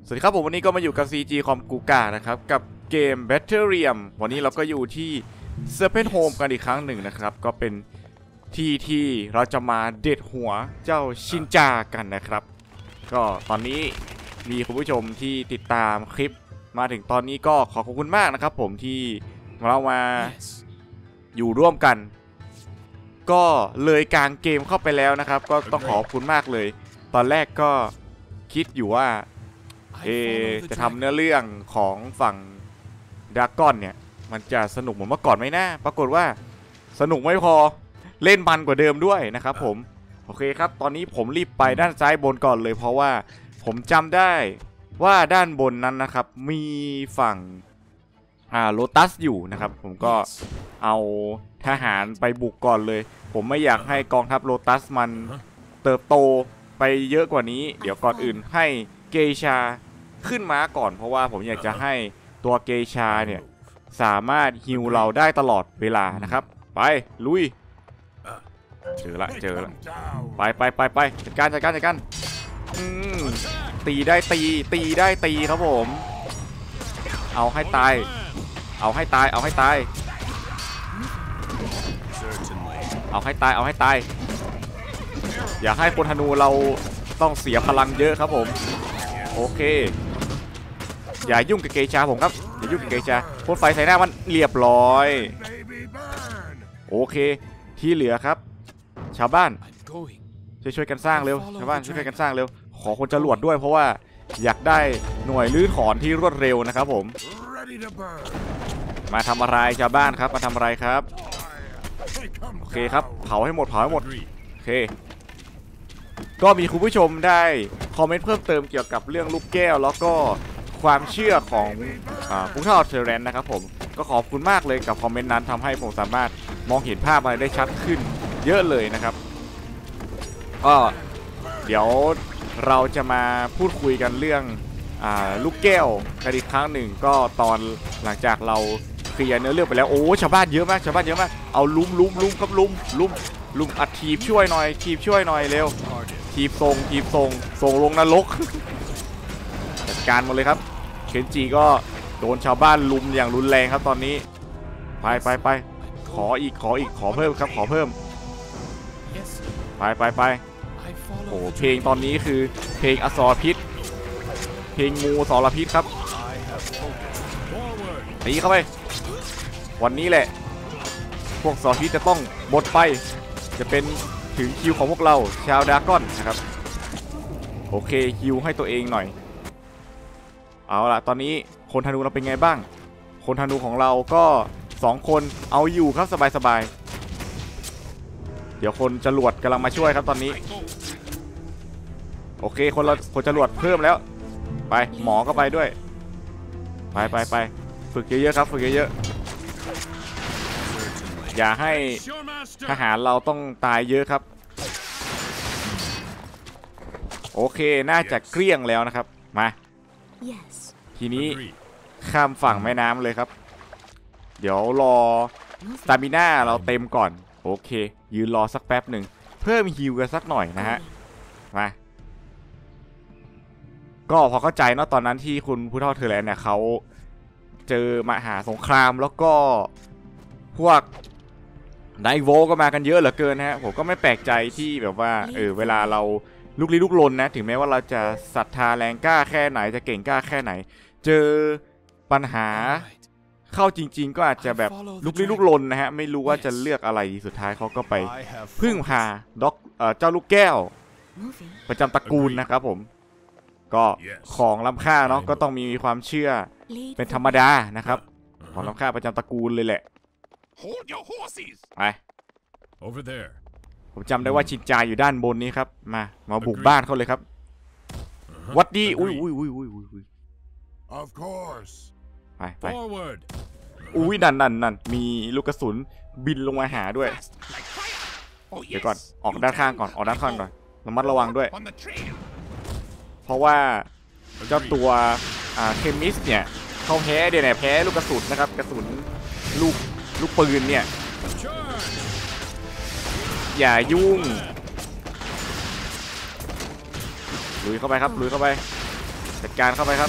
สวัสดีครับผมวันนี้ก็มาอยู่กับ CG คอมกูก้านะครับกับเกม Battlerium วันนี้เราก็อยู่ที่ Serpent Home กันอีกครั้งหนึ่งนะครับก็เป็นที่เราจะมาเด็ดหัวเจ้าชินจากันนะครับก็ตอนนี้มีคุณผู้ชมที่ติดตามคลิปมาถึงตอนนี้ก็ขอบคุณมากนะครับผมที่เรามาอยู่ร่วมกันก็เลยกลางเกมเข้าไปแล้วนะครับก็ต้องขอบคุณมากเลยตอนแรกก็คิดอยู่ว่าจะทำเนื้อเรื่องของฝั่งดราก้อนเนี่ยมันจะสนุกเหมือนเมื่อก่อนไหมนะปรากฏว่าสนุกไม่พอเล่นมันกว่าเดิมด้วยนะครับผมโอเคครับตอนนี้ผมรีบไปด้านซ้ายบนก่อนเลยเพราะว่าผมจำได้ว่าด้านบนนั้นนะครับมีฝั่งโลตัสอยู่นะครับผมก็เอาทหารไปบุกก่อนเลยผมไม่อยากให้กองทัพโลตัสมันเติบโตไปเยอะกว่านี้เดี๋ยวก่อนอื่นให้เกชาขึ้นม้าก่อนเพราะว่าผมอยากจะให้ตัวเกชาเนี่ยสามารถฮิวเราได้ตลอดเวลานะครับไปลุยเจอละไปจัดการตีได้ตีครับผมเอาให้ตายอย่าให้คนธนูเราต้องเสียพลังเยอะครับผมโอเคอย่ายุ่งกับเกชาผมครับอย่ายุ่งกับเกชาพ่นไฟใส่หน้ามันเรียบร้อยโอเคที่เหลือครับชาวบ้านช่วยกันสร้างเร็วชาวบ้านช่วยกันสร้างเร็วขอคนจรวดด้วยเพราะว่าอยากได้หน่วยลื้อถอนที่รวดเร็วนะครับผมมาทำอะไรชาวบ้านครับมาทำอะไรครับโอเคครับเผาให้หมดโอเคก็มีคุณผู้ชมได้คอมเมนต์เพิ่มเติมเกี่ยวกับเรื่องลูกแก้วแล้วก็ความเชื่อของผู้เฒ่าเทเรนนะครับผมก็ขอบคุณมากเลยกับคอมเมนต์นั้นทำให้ผมสามารถมองเห็นภาพอะไรได้ชัดขึ้นเยอะเลยนะครับก็เดี๋ยวเราจะมาพูดคุยกันเรื่องลูกแก้วกันอีกครั้งหนึ่งก็ตอนหลังจากเราเคลียร์เนื้อเรื่องไปแล้วโอ้ชาวบ้านเยอะมากเอาลุมครับลุมอัดทีบช่วยหน่อยเร็วทีบส่งลงนรกจัดการหมดเลยครับเคนจิก็โดนชาวบ้านลุมอย่างรุนแรงครับตอนนี้ไปขอเพิ่มครับขอเพิ่มไปโอ้เพลงตอนนี้คือเพลงอสรพิษเพลงงูสรพิษครับตีเข้าไปวันนี้แหละพวกสรพิษจะต้องหมดไปจะเป็นถึงคิวของพวกเราชาวดราก้อนนะครับโอเคคิวให้ตัวเองหน่อยเอาล่ะตอนนี้คนธนูเราเป็นไงบ้างคนธนูของเราก็2คนเอาอยู่ครับสบายเดี๋ยวคนจรวดกำลังมาช่วยครับตอนนี้โอเคคนจรวดเพิ่มแล้วไปหมอก็ไปด้วยไปฝึกเยอะๆครับฝึกเยอะๆอย่าให้ทหารเราต้องตายเยอะครับโอเคน่าจะเกลี้ยงแล้วนะครับมาทีนี้ข้ามฝั่งแม่น้ำเลยครับเดี๋ยวรอสตามิน่าเราเต็มก่อนโอเคยืนรอสักแป๊บหนึ่งเพิ่มฮิวกันสักหน่อยนะฮะมาก็พอเข้าใจเนาะตอนนั้นที่คุณผู้เฒ่าเทอร์แลนด์เนี่ยเขาเจอมหาสงครามแล้วก็พวกไนโวก็มากันเยอะเหลือเกินฮะผมก็ไม่แปลกใจที่แบบว่าเวลาเราลุกลี้ลุกลนนะถึงแม้ว่าเราจะศรัทธาแรงกล้าแค่ไหนจะเก่งกล้าแค่ไหนเจอปัญหาเข้าจริงๆก็อาจจะแบบลุกลี้ลุกลนนะฮะไม่รู้ว่าจะเลือกอะไรสุดท้ายเขาก็ไปพึ่งพาเจ้าลูกแก้วประจำตระกูลนะครับผมก็ของล้ำค่าเนาะก็ต้องมีความเชื่อเป็นธรรมดานะครับของล้ำค่าประจำตระกูลเลยแหละไปผมจำได้ว่าชินจาอยู่ด้านบนนี้ครับมาบุกบ้านเขาเลยครับวัดดีอุ้ยไปอุ้ยนั่นมีลูกกระสุนบินลงมาหาด้วยเดี๋ยวก่อนออกด้านข้างก่อนระมัดระวังด้วยเพราะว่าเจ้าตัวเคมิสเนี่ยเขาแพ้แพ้ลูกกระสุนนะครับกระสุนลูกปืนเนี่ยอย่ายุ่งลุยเข้าไปครับลุยเข้าไปจัดการเข้าไปครับ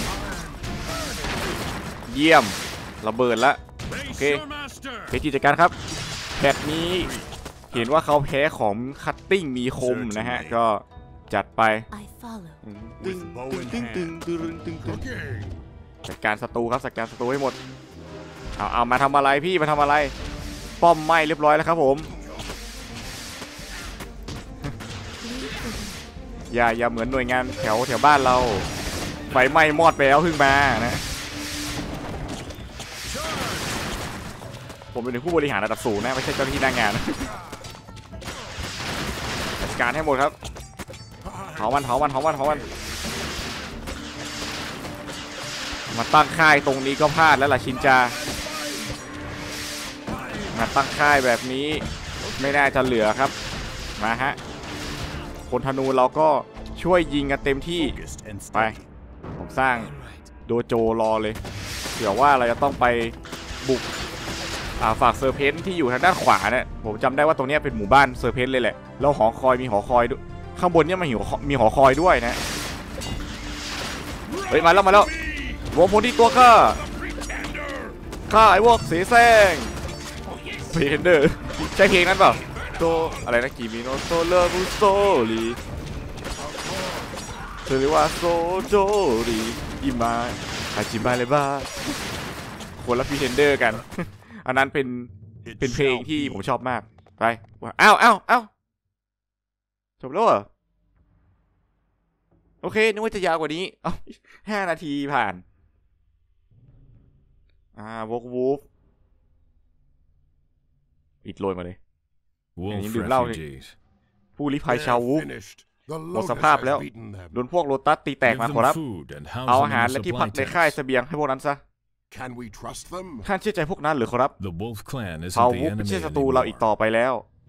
เยี่ยมระเบิดละโอเคเพจิจัดการครับแบบนี้เห็นว่าเขาแพ้ของคัตติ้งมีคมนะฮะก็จัดไปตึงจัดการศัตรูครับจัดการศัตรูให้หมดเอามาทำอะไรพี่มาทำอะไรป้อมไหม้เรียบร้อยแล้วครับผมอย่าเหมือนหน่วยงานแถวบ้านเราไฟไหม้มอดไปแล้วเพิ่งมานะผมเป็นผู้บริหารระดับสูงนะไม่ใช่เจ้าหน้าที่หน้างานจัดการให้หมดครับเผามันมาตั้งค่ายตรงนี้ก็พลาดแล้วล่ะชินจามาตั้งค่ายแบบนี้ไม่น่าจะเหลือครับมาฮะคนธนูเราก็ช่วยยิงกันเต็มที่ไปผมสร้างโดโจรอเลยเผื่อว่าเราจะต้องไปบุกฝากเซอร์เพนที่อยู่ทางด้านขวาเนี่ยผมจำได้ว่าตรงนี้เป็นหมู่บ้านเซอร์เพนเลยแหละแล้วหอคอยมีหอคอยด้วยข้างบนเนี่ยมีหอคอยด้วยนะเฮ้ยมาแล้ววงพลที่ตัวฆ่าไอ้พวกเสแสร้งเพนเดอร์ใช่เพลงนั้นเปล่าโตอะไรนะกิมิโนโตเลอร์บุโซลีเธอเรียกว่าโซโจรีอิมาฮาจิมาเลยบ้าคนละเพนเดอร์กันอันนั้นเป็นเพลงที่ผมชอบมากไปอ้าวจบแล้วเหรอโอเคนึกว่าจะยาวกว่านี้5 นาทีผ่านวอกวูฟอิดโรยมาเลยอย่างนี้ดื่มเหล้าเลยผู้ลี้ภัยชาววูฟหมดสภาพแล้วโดนพวกโลตัสตีแตกมาขอรับเอาอาหารและที่พักในค่ายเสบียงให้พวกนั้นซะท่านเชื่อใจพวกนั้นหรือครับเผ่าวูฟไม่ใช่ศัตรูเราอีกต่อไปแล้ว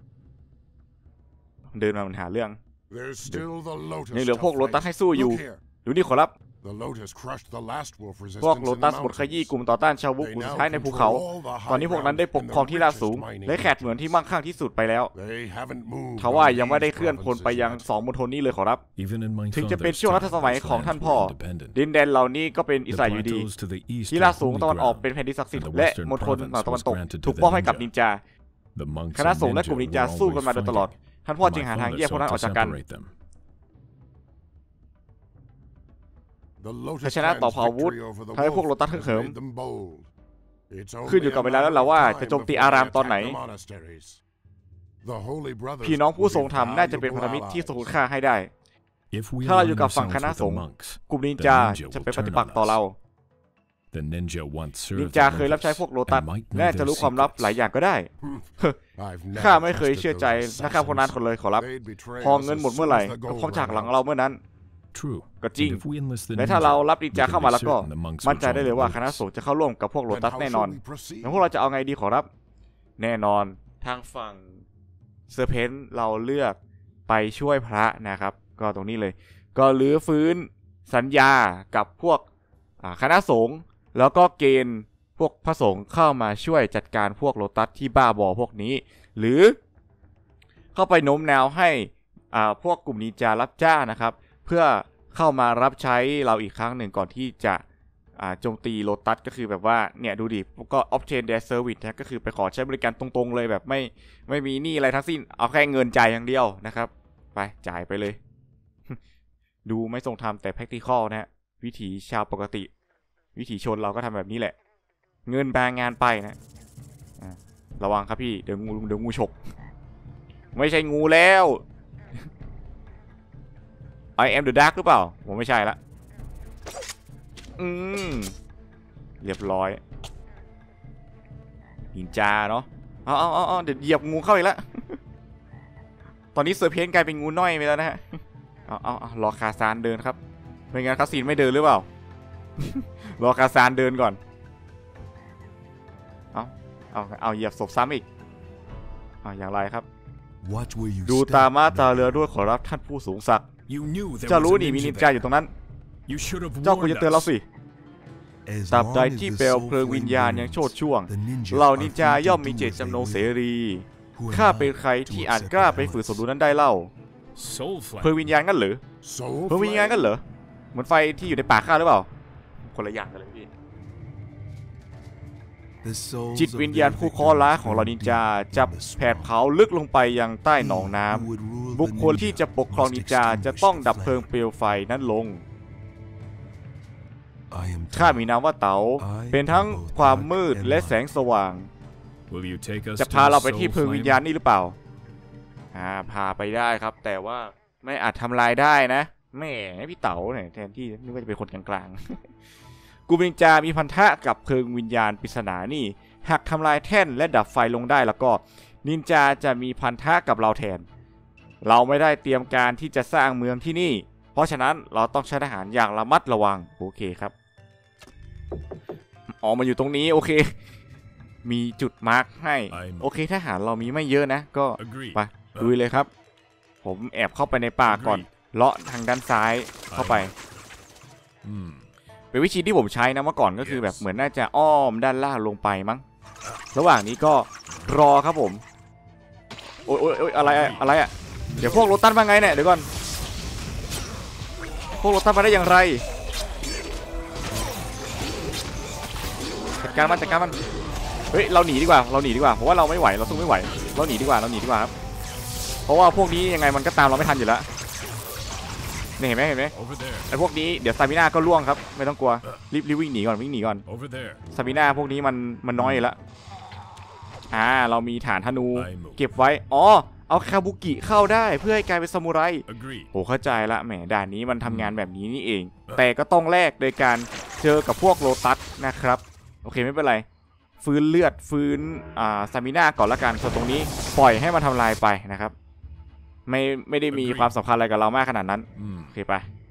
เดินมามันหาเรื่องยังเหลือพวกโลตัสให้สู้อยู่ดูนี่ขอรับพวกโลตัสหมดขยี้กลุ่มต่อต้านชาววุกสุดท้ายในภูเขาตอนนี้พวกนั้นได้ปกครองที่ราบสูงและแขกเหมือนที่มั่งคั่งที่สุดไปแล้วทว่ายังไม่ได้เคลื่อนพลไปยัง2 มณฑลนี้เลยขอรับถึงจะเป็นช่วงรัชสมัยของท่านพ่อดินแดนเหล่านี้ก็เป็นอิสระอยู่ดีที่ราบสูงตะวันออกเป็นแผ่นดินศักดิ์สิทธิ์และมณฑลตะวันตกถูกมอบให้กับนินจาคณะสงฆ์และกลุ่มนินจาสู้กันมาโดยตลอดท่านพ่อจึงหาทางแยกพวกนั้นออกจากกันชัยชนะต่อเผ่าวุธทำให้พวกโลตัสฮึกเหิมขึ้นอยู่กับเวลาแล้วเราว่าจะโจมตีอารามตอนไหนพี่น้องผู้ทรงธรรมน่าจะเป็นพันธมิตรที่ทรงคุณค่าให้ได้ถ้าเราอยู่กับฝั่งคณะสงฆ์กลุ่มนินจาจะเป็นปฏิปักษ์ต่อเรานินจาเคยรับใช้พวกโลตัสน่าจะรู้ความลับหลายอย่างก็ได้ข้าไม่เคยเชื่อใจนะครับพวกนั้นคนเลยขอรับพอเงินหมดเมื่อไหร่ก็พร้อมจากหลังเราเมื่อนั้นก็จริงและถ้าเรารับนินจาเข้ามาแล้วก็มั่นใจได้เลยว่าคณะสงฆ์จะเข้าร่วมกับพวกโลตัสแน่นอนแล้วพวกเราจะเอาไงดีขอรับแน่นอนทางฝั่งเซอร์เพนเราเลือกไปช่วยพระนะครับก็ตรงนี้เลยก็รื้อฟื้นสัญญากับพวกคณะสงฆ์แล้วก็เกณฑ์พวกพระสงฆ์เข้ามาช่วยจัดการพวกโลตัสที่บ้าบอพวกนี้หรือเข้าไปโน้มน้าวให้พวกกลุ่มนินจารับจ้างนะครับเพื่อเข้ามารับใช้เราอีกครั้งหนึ่งก่อนที่จะโจมตีโลตัสก็คือแบบว่าเนี่ยดูดิก็ obtain their service นะก็คือไปขอใช้บริการตรงๆเลยแบบไม่มีหนี้อะไรทั้งสิ้นเอาแค่เงินจ่ายอย่างเดียวนะครับไปจ่ายไปเลย ดูไม่ทรงธรรมแต่ practical นะฮะวิถีชาวปกติวิถีชนเราก็ทำแบบนี้แหละเงินแปลงงานไปนะระวังครับพี่เดี๋ยวงูฉกไม่ใช่งูแล้ว I am the dark หรือเปล่าผมไม่ใช่ละเรียบร้อยนินจาเนาะเอาเดี๋ยวเหยียบงูเข้าอีกแล้ว ตอนนี้เซอร์เพนกลายเป็นงูน้อยไปแล้วนะฮะเอารอคาซานเดินครับไม่งั้นคาซีนไม่เดินหรือเปล่า รอคาซานเดินก่อนเอาเหยียบศพซ้ำอีกอย่างไรครับดูตามาตาเรือด้วยขอรับท่านผู้สูงศักดิ์เจ้ารู้นี่มีนินจาอยู่ตรงนั้นเจ้าควรจะเตือนเราสิตราบใดที่เปลวเพลิงวิญญาณยังโชติช่วงเหล่านินจาย่อมมีเจตจำนงเสรีข้าเป็นใครที่อาจกล้าไปฝืนสมดุลนั้นได้เล่าเพลิงวิญญาณงั้นเหรอเพลิงวิญญาณงั้นเหรอเหมือนไฟที่อยู่ในปากข้าหรือเปล่าคนละอย่างกันเลยพี่จิตวิญญาณผู้เคราะห์ร้ายของเรานินจาจะแผดเผาลึกลงไปยังใต้หนองน้ำบุคคลที่จะปกครองนินจาจะต้องดับเพลิงเปลวไฟนั้นลงข้ามีนามว่าเต๋าเป็นทั้งความมืดและแสงสว่างจะพาเราไปที่เพลิงวิญญาณนี่หรือเปล่าพาไปได้ครับแต่ว่าไม่อาจทำลายได้นะแม่พี่เต๋าเนี่ยแทนที่นึกว่าจะเป็นคนกลางๆกูนินจามีพันธะกับเพลิงวิญญาณปริศนานี่หากทำลายแท่นและดับไฟลงได้แล้วก็นินจาจะมีพันธะกับเราแทนเราไม่ได้เตรียมการที่จะสร้างเมืองที่นี่เพราะฉะนั้นเราต้องใช้ทหารอย่างระมัดระวังโอเคครับออกมาอยู่ตรงนี้โอเคมีจุดมาร์คให้โอเคทหารเรามีไม่เยอะนะก็ไปลุยเลยครับผมแอบเข้าไปในป่าก่อนเลาะทางด้านซ้ายเข้าไปเป็นวิธีที่ผมใช้นะเมื่อก่อนก็คือแบบเหมือนน่าจะอ้อมด้านล่างลงไปมั้งระหว่างนี้ก็รอครับผมโอ้ยอะไรอ่ะเดี๋ยวพวกโรตัสมาไงเนี่ยเดี๋ยวก่อนพวกโรตัสมาได้อย่างไรจัดการมันเฮ้ยเราหนีดีกว่าเพราะว่าเราไม่ไหวเราสู้ไม่ไหวเราหนีดีกว่าครับเพราะว่าพวกนี้ยังไงมันก็ตามเราไม่ทันอยู่แล้วนี่เห็นไหมไอ้พวกนี้เดี๋ยวซาบิน่าก็ล่วงครับไม่ต้องกลัวรีบวิ่งหนีก่อนซาบิน่าพวกนี้มันน้อยอยู่แล้วเรามีฐานธนูเก็บไว้เอาคาบุกิเข้าได้เพื่อให้กลายเป็นซามูไรโอ้เข้าใจละแหมด่านนี้มันทำงานแบบนี้นี่เองแต่ก็ต้องแลกโดยการเจอกับพวกโลตัสนะครับโอเคไม่เป็นไรฟื้นเลือดฟื้นซามิน่าก่อนละกันส่วนตรงนี้ปล่อยให้มันทำลายไปนะครับไม่ได้มีความสำคัญอะไรกับเรามากขนาดนั้นโอเคไป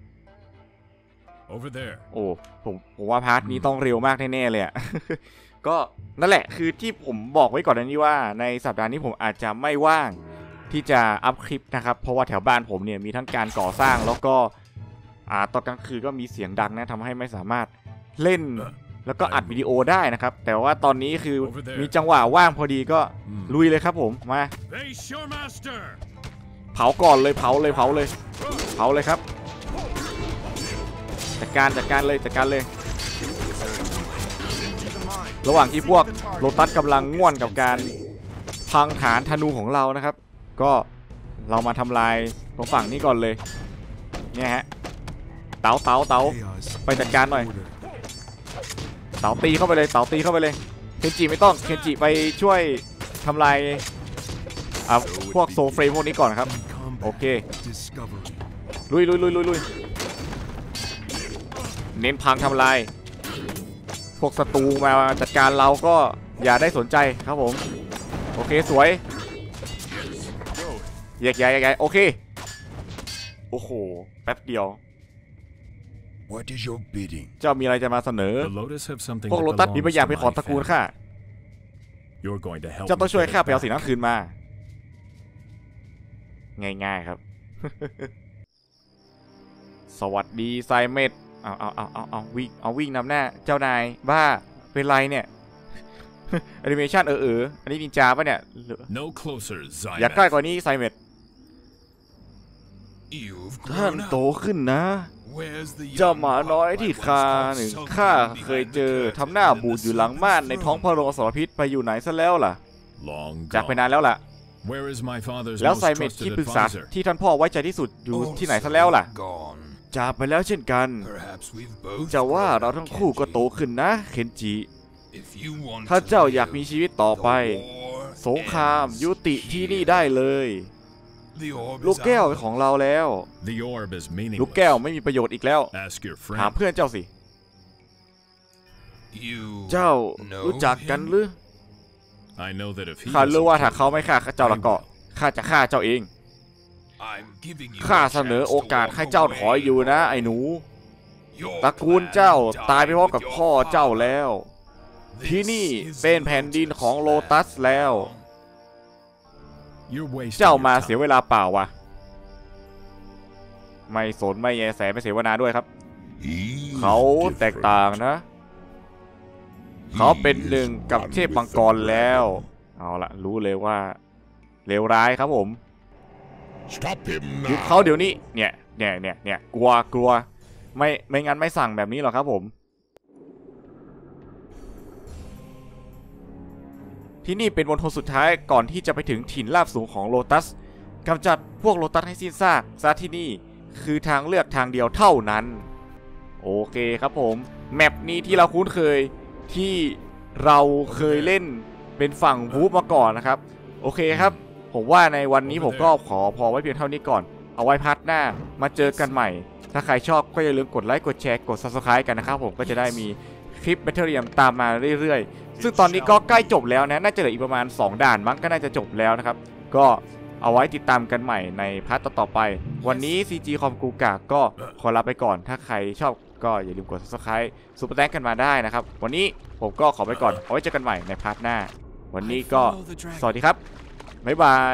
โอ้ผมว่าพาร์ทนี้ต้องเร็วมากแน่ๆเลยอ่ะ ก็นั่นแหละคือที่ผมบอกไว้ก่อนนี้ว่าในสัปดาห์นี้ผมอาจจะไม่ว่างที่จะอัพคลิปนะครับเพราะว่าแถวบ้านผมเนี่ยมีทั้งการก่อสร้างแล้วก็ตอนกลางคืนก็มีเสียงดังนะทำให้ไม่สามารถเล่นแล้วก็อัดวิดีโอได้นะครับแต่ว่าตอนนี้คือมีจังหวะว่างพอดีก็ลุยเลยครับผมมาเผาก่อนเลยเผาเลยครับจัดการเลยระหว่างที่พวกโลตัสกำลังง่วนกับการพังฐานธนูของเรานะครับก็เรามาทำลายตรงฝั่งนี้ก่อนเลยเนี่ยฮะเต๋าไปจัดการหน่อยเต๋าตีเข้าไปเลยเคนจิไม่ต้องเคนจิไปช่วยทำลายพวกโซเฟรมพวกนี้ก่อนครับโอเคลุยเน้นพังทำลายพวกศัตรูมาจัดการเราก็อย่าได้สนใจครับผมโอเคสวยแยกย้ายโอเคโอ้โหแป๊บเดียวเจ้ามีอะไรจะมาเสนอพวกโลตัสมีบางอย่างไปขอตระกูลข้าเจ้าต้องช่วยข้าไปเอาสิ่งนั้นคืนมาง่ายๆครับ สวัสดีไซเมตเอาวิ่งนำหน้าเจ้านายบ้าเป็นไรเนี่ย แอนิเมชันอันนี้นินจาป่ะเนี่ยอยากใกล้กว่านี้ไซเมตท่านโตขึ้นนะเจ้าหมาน้อยที่ข้าเคยเจอทำหน้าบูดอยู่หลังม่านในท้องพระโรงอสรพิษไปอยู่ไหนซะแล้วล่ะจากไปนานแล้วล่ะแล้วไซเมตที่ปรึกษาที่ท่านพ่อไว้ใจที่สุดอยู่ที่ไหนซะแล้วล่ะจากไปแล้วเช่นกันจะว่าเราทั้งคู่ก็โตขึ้นนะเคนจิถ้าเจ้าอยากมีชีวิตต่อไปสงครามยุติที่นี่ได้เลยลูกแก้วเป็นของเราแล้วลูกแก้วไม่มีประโยชน์อีกแล้วถามเพื่อนเจ้าสิเจ้ารู้จักกันหรือข้ารู้ว่าถ้าเขาไม่ฆ่าเจ้าละก็ข้าจะฆ่าเจ้าเองข้าเสนอโอกาสให้เจ้าถอยอยู่นะไอ้หนูตระกูลเจ้าตายไปพร้อมกับพ่อเจ้าแล้วที่นี่เป็นแผ่นดินของโลตัสแล้วเจ้ามาเสียเวลาเปล่าวะไม่สนไม่แยแสไม่เสวนาด้วยครับเขาแตกต่างนะเขาเป็นหนึ่งกับเทพมังกรแล้วเอาละรู้เลยว่าเลวร้ายครับผมหยุดเขาเดี๋ยวนี้เนี่ยกลัวไม่งั้นไม่สั่งแบบนี้หรอกครับผมที่นี่เป็นมณฑลสุดท้ายก่อนที่จะไปถึงถิ่นราบสูงของโลตัสกำจัดพวกโลตัสให้สิ้นซากซะที่นี่คือทางเลือกทางเดียวเท่านั้นโอเคครับผมแมปนี้ที่เราคุ้นเคยที่เราเคยเล่นเป็นฝั่งวูฟมาก่อนนะครับโอเคครับผมว่าในวันนี้ผมก็ขอพอไว้เพียงเท่านี้ก่อนเอาไว้พาร์ทหน้ามาเจอกันใหม่ถ้าใครชอบก็อย่าลืมกดไลค์กดแชร์กด Subscribe กันนะครับผมก็จะได้มีคลิป Battlerium ตามมาเรื่อยๆซึ่งตอนนี้ก็ใกล้จบแล้วนะน่าจะเหลืออีกประมาณ2ด่านมั้งก็น่าจะจบแล้วนะครับก็เอาไว้ติดตามกันใหม่ในพาร์ทต่อไปวันนี้ CG คอมกูกะก็ขอลาไปก่อนถ้าใครชอบก็อย่าลืมกด Subscribe ซุปเปอร์แตงกันมาได้นะครับวันนี้ผมก็ขอไปก่อนเอาไว้เจอกันใหม่ในพาร์ทหน้าวันนี้ก็สวัสดีครับบ๊ายบาย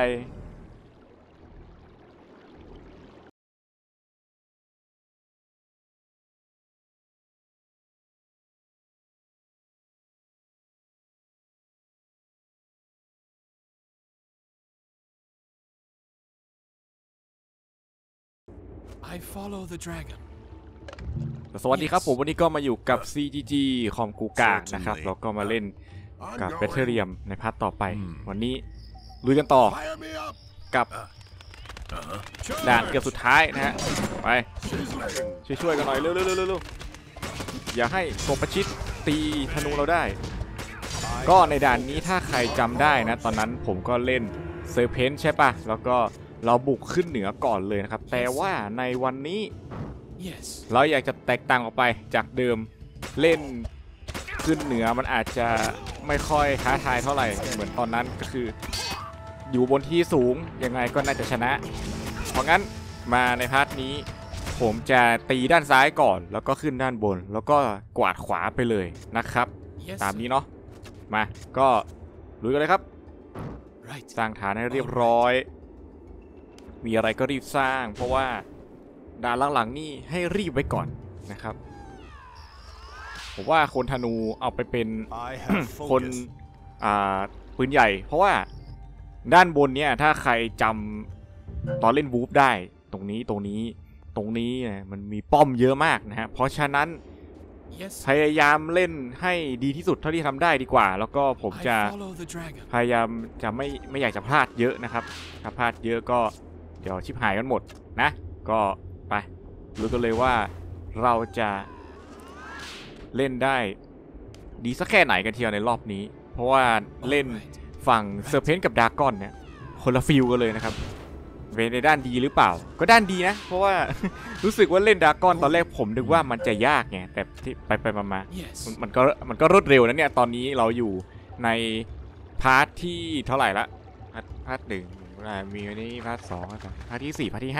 I follow the dragon สวัสดีครับผมวันนี้ก็มาอยู่กับ CGG คอมกูกะนะครับแล้วก็มาเล่นกับ Battlerium ในพาร์ทต่อไปวันนี้ลุยกันต่อกับด่านเกือบสุดท้ายนะฮะไปช่วยกันหน่อยเร็วอย่าให้กบประชิดตีธนูเราได้ก็ในด่านนี้ถ้าใครจำได้นะตอนนั้นผมก็เล่นเซอร์เพนใช่ปะแล้วก็เราบุกขึ้นเหนือก่อนเลยนะครับแต่ว่าในวันนี้เราอยากจะแตกต่างออกไปจากเดิมเล่นขึ้นเหนือมันอาจจะไม่ค่อยท้าทายเท่าไหร่เหมือนตอนนั้นก็คืออยู่บนที่สูงยังไงก็น่าจะชนะเพราะงั้นมาในพาร์ทนี้ผมจะตีด้านซ้ายก่อนแล้วก็ขึ้นด้านบนแล้วก็กวาดขวาไปเลยนะครับตามนี้เนาะมาก็ลุยกันเลยครับสร้างฐานให้เรียบร้อยมีอะไรก็รีบสร้างเพราะว่าด่านหลังๆนี่ให้รีบไว้ก่อนนะครับผมว่าคนธนูเอาไปเป็น คนปืนใหญ่เพราะว่าด้านบนเนี่ยถ้าใครจำตอนเล่นวูฟได้ตรงนี้มันมีป้อมเยอะมากนะฮะเพราะฉะนั้นพยายามเล่นให้ดีที่สุดเท่าที่ทำได้ดีกว่าแล้วก็ผมจะพยายามจะไม่อยากจะพลาดเยอะนะครับถ้าพลาดเยอะก็เดี๋ยวชิบหายกันหมดนะก็ไปรู้กันเลยว่าเราจะเล่นได้ดีสักแค่ไหนกันเทียวในรอบนี้เพราะว่าเล่นฝั่งเซอร์เพนต์กับดากอนเนี่ยคนละฟิลกันเลยนะครับเวนในด้านดีหรือเปล่าก็ด้านดีนะเพราะว่า รู้สึกว่าเล่นดากอนตอนแรกผมนึกว่ามันจะยากไงแต่ที่ไปมามันก็รวดเร็วนะเนี่ยตอนนี้เราอยู่ในพาร์ทที่เท่าไหร่ละพาร์ทหนึ่งมีวันนี้พาร์ทสองพาร์ทที่4พาร์ทที่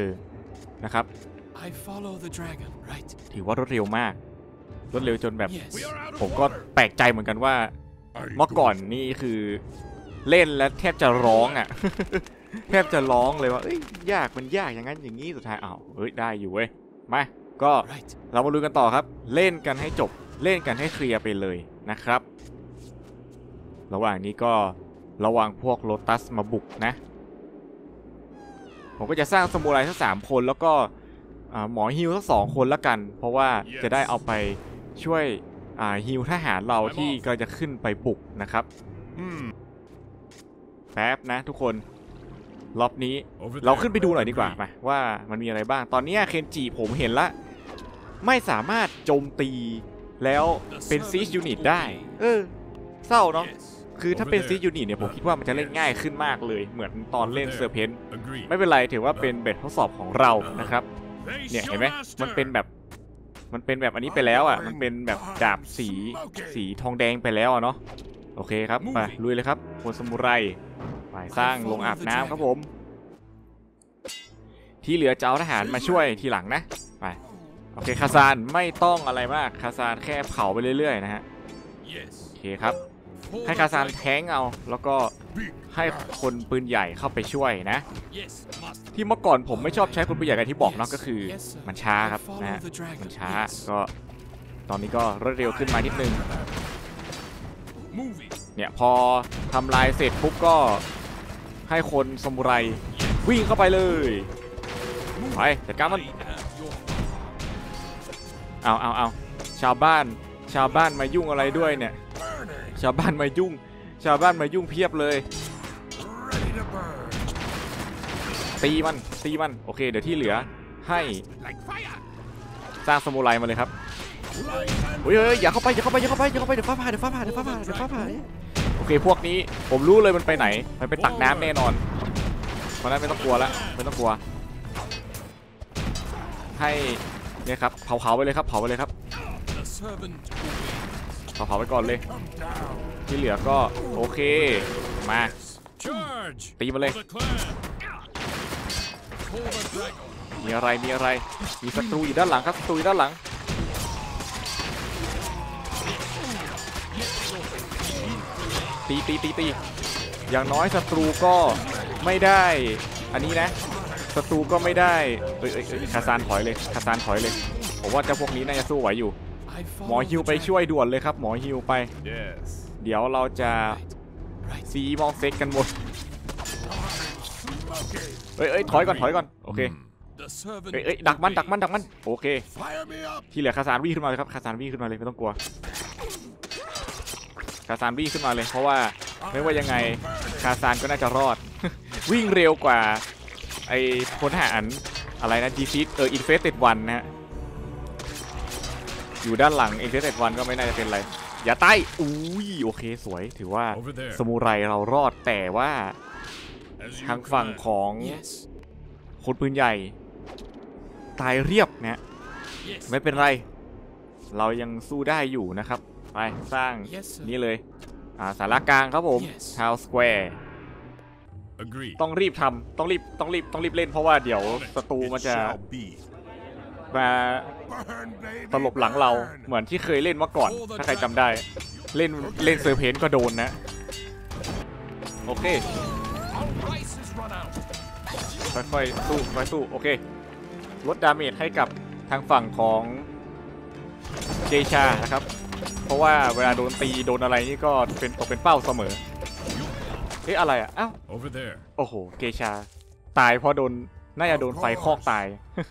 5นะครับถือว่ารวดเร็วมากรวดเร็วจนแบบผมก็แปลกใจเหมือนกันว่าเมื่อก่อนนี่คือเล่นแล้วแทบจะร้องอ่ะ แทบจะร้องเลยว่าเอ้ยยากมันยากอย่างนั้นอย่างนี้สุดท้ายอ้าวเฮ้ยได้อยู่เว้ยมาก็เรามาลุยกันต่อครับเล่นกันให้จบเล่นกันให้เคลียร์ไปเลยนะครับระหว่างนี้ก็ระวังพวกโลตัสมาบุกนะผมก็จะสร้างสมุไรทั้ง3คนแล้วก็หมอฮิลทั้ง2คนละกันเพราะว่าจะได้เอาไปช่วยฮิลทหารเราที่ก็จะขึ้นไปบุกนะครับแป๊บนะทุกคนรอบนี้เราขึ้นไปดูหน่อยดีกว่าไปว่ามันมีอะไรบ้างตอนนี้เคนจิผมเห็นละไม่สามารถโจมตีแล้วเป็นซีจยูนิตได้เศร้าเนาะคือถ้าเป็นซีจยูนิตเนี่ยผมคิดว่ามันจะเล่นง่ายขึ้นมากเลยเหมือนตอนเล่นเซอร์เพนต์ไม่เป็นไรถือว่าเป็นบททดสอบของเรานะครับเนี่ยเห็นไหมมันเป็นแบบอันนี้ไปแล้วอ่ะมันเป็นแบบดาบสีทองแดงไปแล้วเนาะโอเคครับไปลุยเลยครับคนสมุไรไปสร้างโรงอาบน้ำครับผมที่เหลือจะเอาทหารมาช่วยทีหลังนะไปโอเคคาซานไม่ต้องอะไรมากคาซานแค่เผาไปเรื่อยๆนะฮะโอเคครับให้คาซานแทงเอาแล้วก็ให้คนปืนใหญ่เข้าไปช่วยนะที่เมื่อก่อนผมไม่ชอบใช้คนปืนใหญ่กันที่บอกเนาะก็คือมันช้าครับนะฮะมันช้าก็ตอนนี้ก็รวดเร็วขึ้นมานิดนึงเนี่ยพอทำลายเสร็จปุ๊บก็ให้คนซามูไรวิ่งเข้าไปเลยไปจัดการมันเอาชาวบ้านมายุ่งอะไรด้วยเนี่ย Burning. ชาวบ้านมายุ่งเพียบเลย Ready to burn. ตีมันโอเคเดี๋ยวที่เหลือให้ Like fire. สร้างสมุไรมาเลยครับ Light and เฮ้ยอย่าเข้าไปเดี๋ยวฟ้าผ่าโอเคพวกนี้ผมรู้เลยมันไปไหนมันไปตักน้ำแน่นอนเพราะนั้นไม่ต้องกลัวให้เนี่ยครับเผาไปเลยครับ the servant who waits. เผาไปก่อนเลย Come down. ที่เหลือก็โอเคมา Charge. ตีมาเลย For the clan. Pull the dragon. มีอะไรมีศัตรูอยู่ด้านหลังครับตีอย่างน้อยศัตรูก็ไม่ได้อันนี้นะศัตรูก็ไม่ได้คาซานถอยเลยผมว่าเจ้าพวกนี้น่าจะสู้ไหวอยู่ I หมอ follow ฮิว the ไป dragon. ช่วยด่วนเลยครับหมอฮิวไป Yes. เดี๋ยวเราจะ Right. ซีมองเซ็กกันหมด Smoking. ถอยก่อนโอเค The servant. ดักมัน who โอเค waits. Fire me up. ที่เหลือคาซานวิ่งขึ้นมาเลยครับไม่ต้องกลัวคาซานวิ่งขึ้นมาเลยเพราะว่าไม่ว่ายังไงคาซานก็น่าจะรอด วิ่งเร็วกว่าไอ้พลทหารอะไรนะดีซิสอินเฟสเต็ดวันนะฮะอยู่ด้านหลังอินเฟสเต็ดวันก็ไม่น่าจะเป็นไรอย่าใต้อุ้ยโอเคสวยถือว่า Over there. สมุไรเรารอดแต่ว่า As you ทางฝั่ง command. ของ Yes. คนปืนใหญ่ตายเรียบนะ Yes. ไม่เป็นไรเรายังสู้ได้อยู่นะครับไปสร้าง Yes, sir. นี่เลยสารกลางครับผม Yes. ทาวสแควร์ Agreed. ต้องรีบทำต้องรีบเล่นเพราะว่าเดี๋ยวศัตรูมันจะ Shall be. มา Burn, baby. ตลบหลังเรา burn. เหมือนที่เคยเล่นมาก่อน ถ้าใครจำได้เล่นเซอร์เพนก็โดนนะโอเค Our rice is run out. ค่อยๆสู้โอเคลดดาเมจให้กับทางฝั่งของเกชานะครับเพราะว่าเวลาโดนตีโดนอะไรนี่ก็ตกเป็นเป้าเสมออะไรอ่ะอ้าว Over there. โอ้โหเกชาตายเพราะน่าจะโดนไฟคอกตาย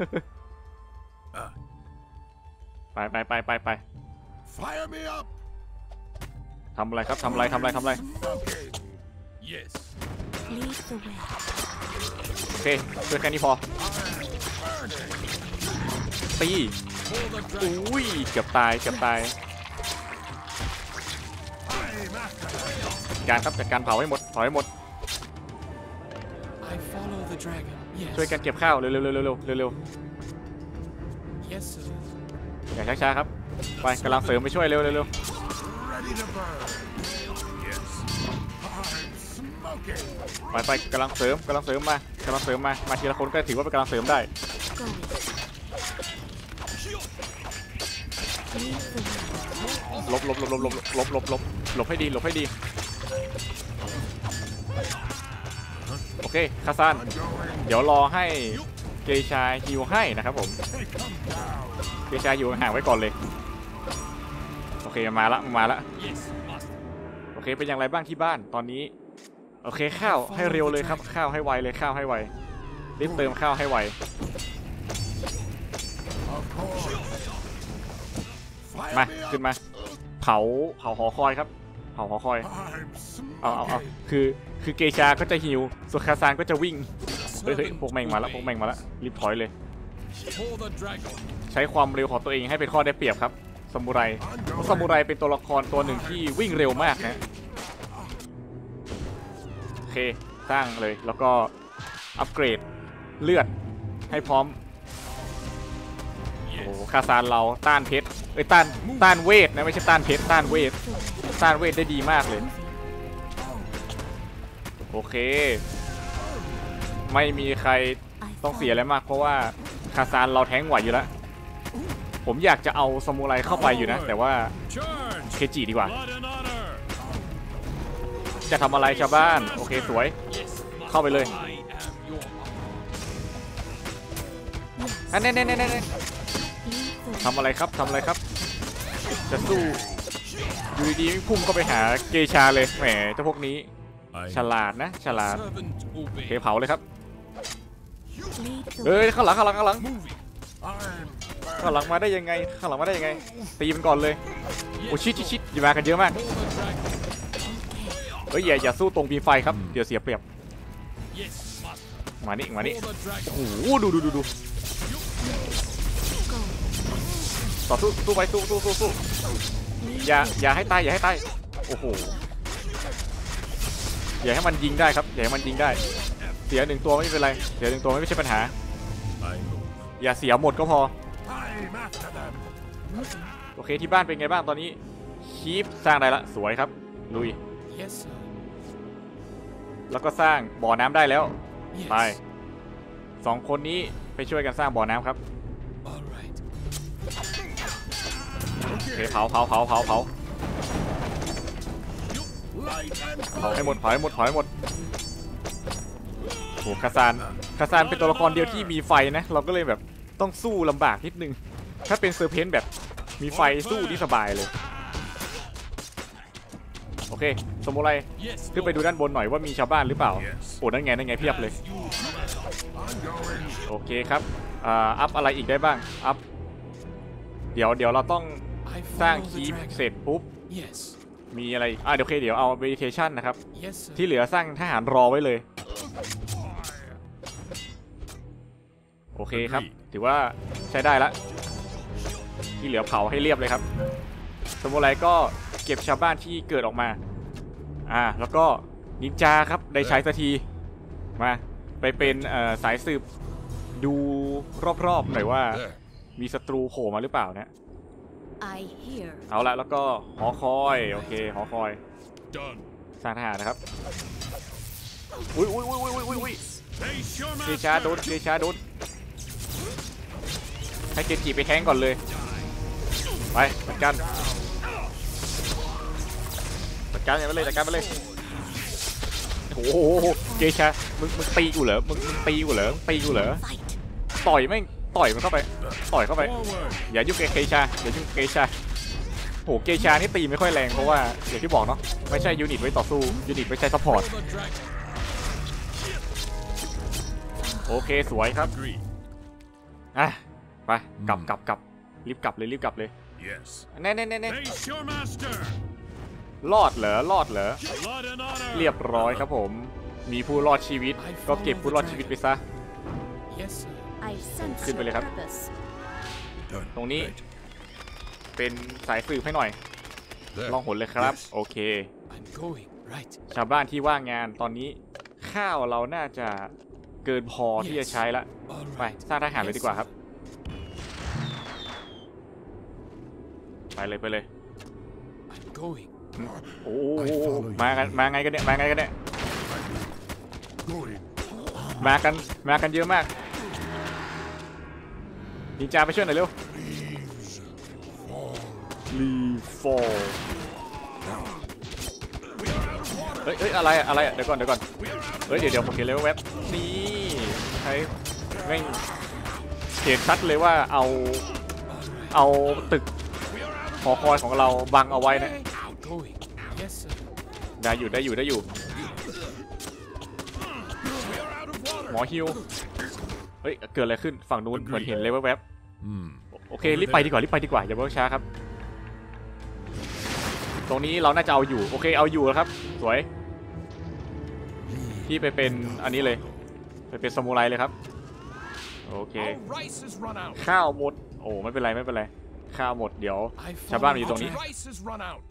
ไป Fire me up. ทำอะไรครับทำอะไร Smoking. Yes. Lead the way. โอเคช่วยแค่นี้พอ Burning. ตี Pull the dragon. อุ้ยเกือบตาย I'm after. จัดการเผาให้หมด I follow the dragon. Yes. ช่วยกันเก็บข้าวเร็ว Yes, sir. อย่าช้าๆครับไปกำลังเสริมไปช่วยเร็ว Ready to burn. Yes. I'm smoking. ไปกำลังเสริมมาทีละคนก็ถือว่าเป็นกำลังเสริมได้ Go it. Lead the way. หลบให้ดีโอเคคาซาน I'm going. เดี๋ยวรอให้เกชาฮิวให้นะครับผม Hey, come down. เกชาฮิวห่างไว้ก่อนเลยโอเคมาละ Yes, master. โอเคเป็นอย่างไรบ้างที่บ้านตอนนี้โอเคข้าวให้เร็วเลยครับข้าวให้ไวรีบเติมข้าวให้ไว Of course. มา Fire me ขึ้น up. มาเผาหอคอยครับเผาหอคอย I'm เอา smoking. คือเกชาก็จะฮิวส่วนคาซานก็จะวิ่ง The เฮ้ย servant พวกแม่งมาแล้ว who รีบถอยเลย waits. Pull the dragon. ใช้ความเร็วของตัวเองให้เป็นข้อได้เปรียบครับซามูไรเพราะซามูไรเป็นตัวละครตัวหนึ่งที่วิ่งเร็วมากนะโอเคสร้างเลยแล้วก็อัปเกรดเลือดให้พร้อมโอ้โห Yes. คาซานเราต้านเพชรต้านเวทนะไม่ใช่ต้านเพชรต้านเวทได้ดีมากเลยโอเค ไม่มีใคร I ต้องเสีย follow. อะไรมากเพราะว่าคาซานเราแท้งไหวอยู่แล้วผมอยากจะเอาซามูไรเข้าไปอยู่นะแต่ว่า Charge. เคจิดีกว่า Blood and honor. จะทำอะไรชาวบ้านโอเคสวย Yes, เข้าไปเลย I am your อันเน่ Lead the way. ทำอะไรครับจะสู้อยู่ดีๆพุ่งก็ไปหาเกชาเลยแหมเจ้าพวกนี้ฉลาดนะฉลาด servant โอ obey. เคเผาเลยครับ Lead the เฮ้ย way. ข้างหลัง Moving. I'm ข้างหลังมาได้ยังไงข้างหลังมาได้ยังไงตีมันก่อนเลยโอ้ชิดอย่ามากันเยอะมาก Pull the dragon. เฮ้ยอย่าสู้ตรงมีไฟครับเดี๋ยวเสียเปรียบ Yes, master. มานี่ Pull the dragon. โอ้โหดู Go. ต่อสู้ไปสู้ Lead อย่าให้ตายโอ้โหอย่าให้มันยิงได้ครับอย่าให้มันยิงได้เสียหนึ่งตัวไม่เป็นไรเสียหนึ่งตัวไม่ใช่ปัญหา I move. อย่าเสียหมดก็พอ I'm after them. โอเคที่บ้านเป็นไงบ้างตอนนี้คีฟสร้างได้ละสวยครับลุย Yes, sir. แล้วก็สร้างบ่อน้ำได้แล้ว Yes. ไป2 คนนี้ไปช่วยกันสร้างบ่อน้ำครับ All right. โอเคเผา Light and เผาให้หมดโอ้คาซานเป็นตัวละครเดียวที่มีไฟนะเราก็เลยแบบต้องสู้ลำบากนิดนึงถ้าเป็นเซอร์เพนต์แบบมีไฟสู้ที่สบายเลยโอเคสมุไร Yes. ขึ้นไปดูด้านบนหน่อยว่ามีชาวบ้านหรือเปล่าโอ้นั่นไงเพียบเลย As you โอเคครับอัพอะไรอีกได้บ้างอัพเดี๋ยวเราต้อง I สร้าง follow คี the ฟ dragon. เสร็จปุ๊บ Yes. มีอะไรเดี๋ยวโอเคเดี๋ยวเอา meditation นะครับ Yes, sir. ที่เหลือสร้างทหารรอไว้เลยโอเคครับถือว่าใช้ได้ละที่เหลือเผาให้เรียบเลยครับสมุไรก็เก็บชาวบ้านที่เกิดออกมาแล้วก็นินจาครับได้ใช้สักทีมาไปเป็นสายสืบดูรอบๆหน่อยว่า There. มีศัตรูโผล่มาหรือเปล่านะ I hear. เอาละแล้วก็หอคอยโอเคหอคอย Done. สร้างทหารนะครับอุ้ย Face your เก master. ชาโดนให้เกจิไปแทงก่อนเลยไปจัดการไปเลยโอ้โหเกชามึงตีกูเหรอมึงตีกูเหรอ Fight. ต่อยมันเข้าไป Forward. อย่ายุ่งเกชาโหเกชานี่ตีไม่ค่อยแรงเพราะว่าอย่างที่บอกเนาะไม่ใช่ยูนิตไว้ต่อสู้ยูนิตไว้ใช้ซัพพอร์ต Pull the dragon. โอเคสวยครับ Agree. ไปกลับรีบกลับเลย Yes. แน่ Face your master. รอดเหรอ Blood and honor. เรียบร้อยครับผมมีผู้รอดชีวิตก็เก็บผู้รอดชีวิตไปซะ Yes, sir. I sense ขึ้นไปเลย your ครับ purpose. ตรงนี้เป็นสายสืบให้หน่อย ลองหนเลยครับ โอเค I'm going. Right. ชาวบ้านที่ว่างงานตอนนี้ข้าวเราน่าจะเกินพอที่จะใช้ละ All ไป right. สร้างทหารเลยดีกว่าครับ ไปเลย I'm going. โอ้มาไงกันเนี่ยมากันเยอะมากนินจาไปช่วยหน่อยเร็วลีฟอร์เฮ้ยอะไรเดี๋ยวก่อนเฮ้ยเดี๋ยวผมเห็นเลยว่าแว็บนี่ใช้แม่งเห็นชัดเลยว่าเอาตึกหอคอยของเราบังเอาไว้นะ Going. Yes, sir. ได้อยู่หมอฮิวเฮ้ยเกิดอะไรขึ้นฝั่งนู้นเหมือนเห็นเลยแวบๆโอเครีบไปดีกว่าอย่าเพิ่งช้าครับตรงนี้เราน่าจะเอาอยู่โอเคเอาอยู่แล้วครับสวยที่ไปเป็นอันนี้เลยไปเป็นซามูไรเลยครับโอเค Our rice has run out. ข้าวหมดโอ้ไม่เป็นไรข้าวหมดเดี๋ยว I ชาวบ้าน follow อยู่ตรงนี้ Our rice has run out.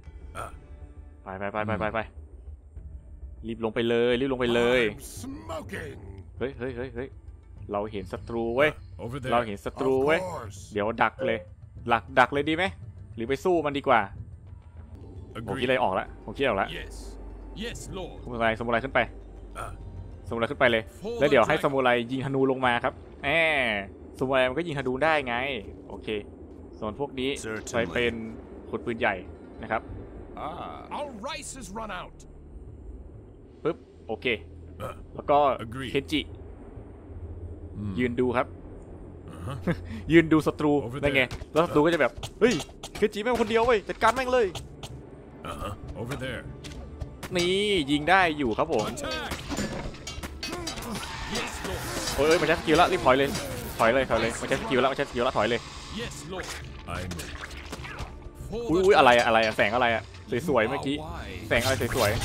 ไปรีบลงไปเลย I'm smoking. เฮ้ยเราเห็นศัตรูเว้ย Over เราเห็นศัตรูเว้ยเดี๋ยวดักเลยดักเลยดีไหมหรือไปสู้มันดีกว่าผมคิดอะไรออกแล้ว Yes. Yes, Lord. ซามูไรขึ้นไปเลย แล้วเดี๋ยวให้ซามูไรยิงธนูลงมาครับซามูไรมันก็ยิงธนูได้ไงโอเคส่วนพวกนี้ไปเป็นขุดปืนใหญ่นะครับ Our rice has run out. ปึ๊บโอเคแล้วก็เคนจิยืนดูครับ ยืนดูศัตรูได้ไงแล้วศัตรูก็จะแบบเฮ้ยเคนจิแม่งคนเดียวเว้ยจัดการแม่งเลย Over there. นี่ยิงได้อยู่ครับผม Attack. Yes, Lord. โอ้ยมันใช้สกิลแล้วรีบถอยเลยมันใช้สกิลแล้วถอยเลย Yes, Lord. I move. For อุ้ the ยอะไรอะอะไรอะแสงอะไรอะสวยๆเมื่อกี้ wise. แสงอะไรสวยๆ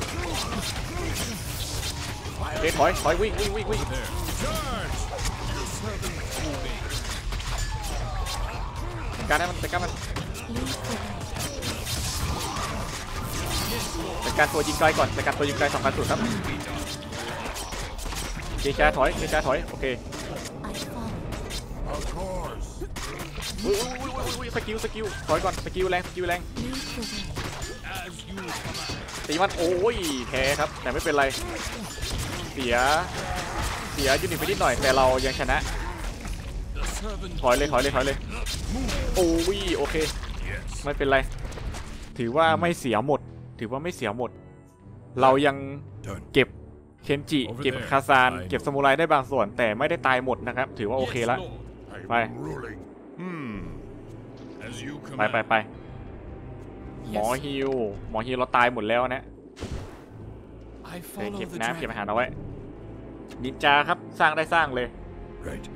เฮ้ยถอยวิ่ง There. Charge. Your servant moving. การให้มันจัดการมัน Lead the way. จัดการตัวยิงไกลก่อนจัดการตัวยิงไกล2,000ครับเจจ้าถอยโอเค I follow. Of course. อุ้ยสกิลถอยก่อนสกิลแรง Lead the way. As you command. ตีมันโอ้ยแพ้ครับแต่ไม่เป็นไรเสียยูนิตไปนิดหน่อยแต่เรายังชนะ The servant. ถอยเลยโอ้ยโอเค Yes. ไม่เป็นไรถือว่าไม่เสียหมดเรายัง Done. เก็บเคนจิเก็บคาซานเก็บซามูไรได้บางส่วนแต่ไม่ได้ตายหมดนะครับถือว่าโอเคละ Yes, Lord. I'm Bye. ruling. As you ไป command. หมอฮิวเราตายหมดแล้วนะ I เก็บ follow the น้ำเก็บ dragon. อาหารเอาไว้นินจาครับสร้างได้สร้างเลย Right.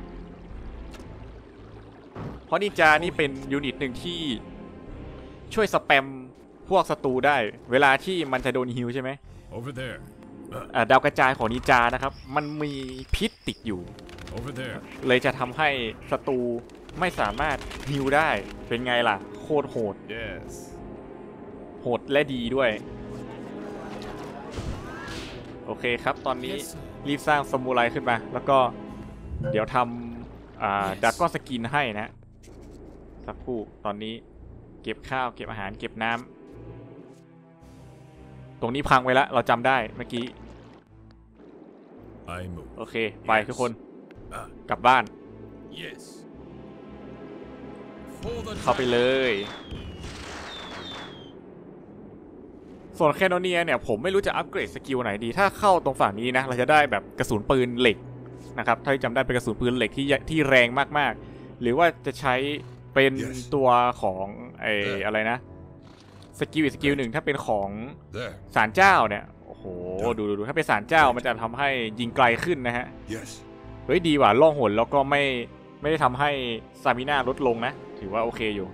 เพราะนินจานี่เป็นยูนิตหนึ่งที่ช่วยสแปมพวกศัตรูได้เวลาที่มันจะโดนฮิวใช่ไหม Over there. ดาวกระจายของนินจานะครับมันมีพิษติดอยู่ Over there. เลยจะทำให้ศัตรูไม่สามารถฮิวได้เป็นไงล่ะโคตรโหด Yes. โหดและดีด้วยโอเคครับตอนนี้ Yes, sir. รีบสร้างซามูไรขึ้นมาแล้วก็เดี๋ยวทำดากอนสกินให้นะสักครู่ตอนนี้เก็บข้าวเก็บอาหารเก็บน้ำตรงนี้พังไว้แล้วเราจำได้เมื่อกี้ I move. โอเคไปทุกคนกลับบ้าน Yes. For the เข้าไปเลย ส่วนแคโนเนียเนี่ยผมไม่รู้จะอัปเกรดสกิลไหนดีถ้าเข้าตรงฝั่งนี้นะเราจะได้แบบกระสุนปืนเหล็กนะครับถ้าจำได้เป็นกระสุนปืนเหล็กที่แรงมากๆหรือว่าจะใช้เป็นตัวของอะไรนะสกิลอีกสกิลหนึ่งถ้าเป็นของ there. ศาลเจ้าเนี่ยโอ้โหดูถ้าเป็นศาลเจ้ามันจะทำให้ยิงไกลขึ้นนะฮะ Yes. เฮ้ยดีว่ะล่องหนแล้วก็ไม่ได้ทำให้สตามิน่าลดลงนะถือว่าโอเคอยู่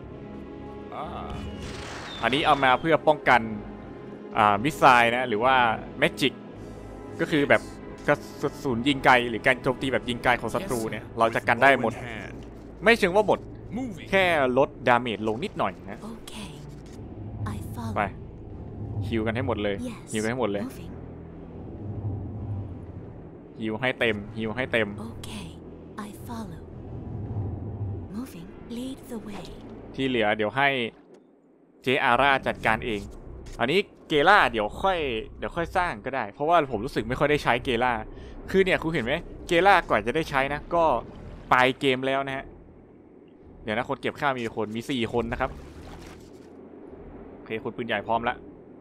อันนี้เอามาเพื่อป้องกันมิสไซล์นะหรือว่าแมจิกก็คือแบบกระสุนยิงไกลหรือการโจมตีแบบยิงไกลของศัตรูเนี่ยเราจะกันได้หมด ไม่เชิงว่าหมด Moving. แค่ลดดาเมจลงนิดหน่อยนะ Okay. I follow. ไปฮิวกันให้หมดเลย Yes. ฮิวกันให้หมดเลย Moving. ฮิวให้เต็ม Okay. I follow. Moving. Lead the way. ที่เหลือเดี๋ยวให้เจอาร่าจัดการเอง อันนี้เกล่าเดี๋ยวค่อยสร้างก็ได้เพราะว่าผมรู้สึกไม่ค่อยได้ใช้เกล่าคือเนี่ยคุณเห็นไหมเกล่ากว่าจะได้ใช้นะก็ปลายเกมแล้วนะฮะเดี๋ยวนะคนเก็บข้าวมีคนมี4คนนะครับโอเคคนปืนใหญ่พร้อมแล้ว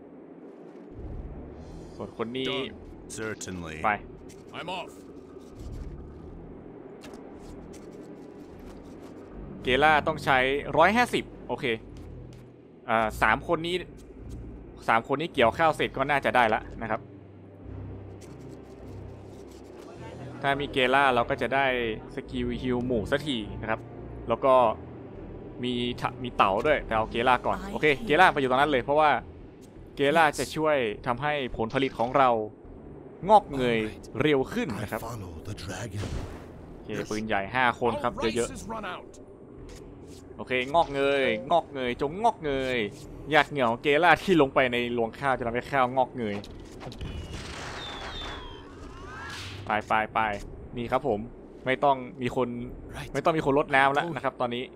ส่วนคนนี้ Done. Certainly. ไป I'm off. เกล่าต้องใช้150โอเค3 คนนี้เกี่ยวข้าวเสร็จก็น่าจะได้แล้วนะครับถ้ามีเกล่าเราก็จะได้สกิลฮิลหมู่สักทีนะครับแล้วก็มีเต๋าด้วยแต่เอาเกล่าก่อนโอเคเกล่าไปอยู่ตรงนั้นเลยเพราะว่าเกล่าจะช่วยทำให้ผลผลิตของเรางอกเงยเร็วขึ้น I นะครับ follow the dragon. โอเคปืนใหญ่5 คนครับ Our เย rice อะ is run out. ๆโอเคงอกเงยจงงอกเงยหยาดเหงื่อของเกล่าที่ลงไปในรวงข้าวจะทำให้ข้าวงอกเงยไปนี่ครับผมไม่ต้องมีคนรดน้ำแล้วนะครับตอนนี้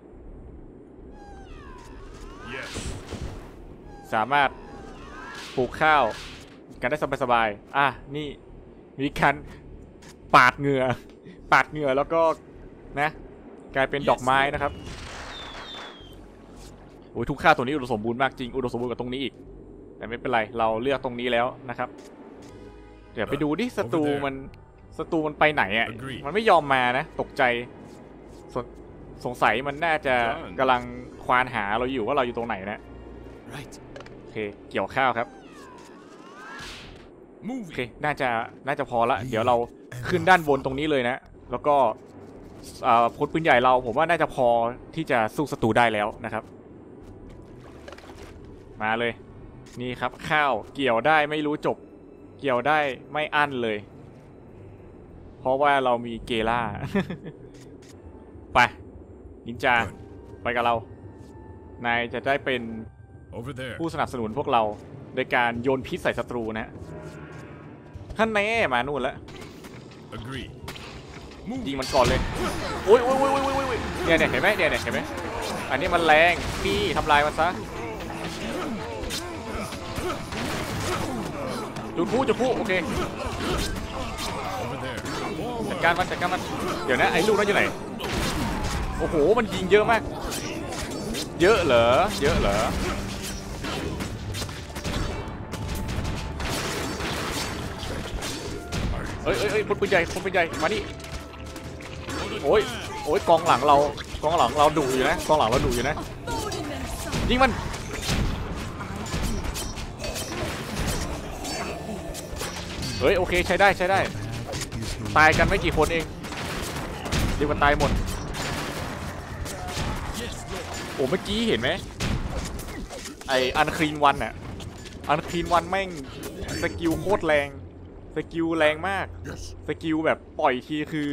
Yes. สามารถปลูกข้าวกันได้สบายๆนี่มีการปาดเหงื่อแล้วก็นะกลายเป็นดอกไม้นะครับโอ้ยทุกข้าวตัวนี้อุดมสมบูรณ์มากจริงอุดมสมบูรณ์กว่าตรงนี้อีกแต่ไม่เป็นไรเราเลือกตรงนี้แล้วนะครับเดี๋ยวไปดูดิศัตรูมันไปไหนอ่ะมันไม่ยอมมานะตกใจสงสัยมันน่าจะกำลังควานหาเราอยู่ว่าเราอยู่ตรงไหนนะ Right. โอเคเกี่ยวข้าวครับโอเค Moving. น่าจะพอละเดี๋ยวเราขึ้นด้านบนตรงนี้เลยนะแล้วก็พลปืนใหญ่เราผมว่าน่าจะพอที่จะสู้ศัตรูได้แล้วนะครับมาเลยนี่ครับข้าวเกี่ยวได้ไม่รู้จบเกี่ยวได้ไม่อั้นเลยเพราะว่าเรามีเกล่า ไปนินจาไปกับเรานายจะได้เป็น Over there. ผู้สนับสนุนพวกเราโดยการโยนพิษใส่ศัตรูนะฮะท่านแน่มานู่นแล้ว Agreed. ยิงมันก่อนเลยโอ้ยเนี่ยเห็นไหมเนี่ยเห็นไหมอันนี้มันแรงนี่ทำลายมันซะจุดพูโอเค Over there. จัดการมันเดี๋ยวนะไอ้ลูกนั้นอยู่ไหนโอ้โหมันยิงเยอะมากเยอะเหรอเอ้ยพลปืนใหญ่มานี่โอ้ยกองหลังเราดุอยู่นะยิงมันเฮ้ยโอเคใช้ได้ตายกันไม่กี่คนเองเดี๋ยวมันตายหมดโอ้เมื่อกี้เห็นไหมไออันคลีนวันอะอันคลีนวันแม่งสกิลโคตรแรงสกิลแรงมากสกิลแบบปล่อยทีคือ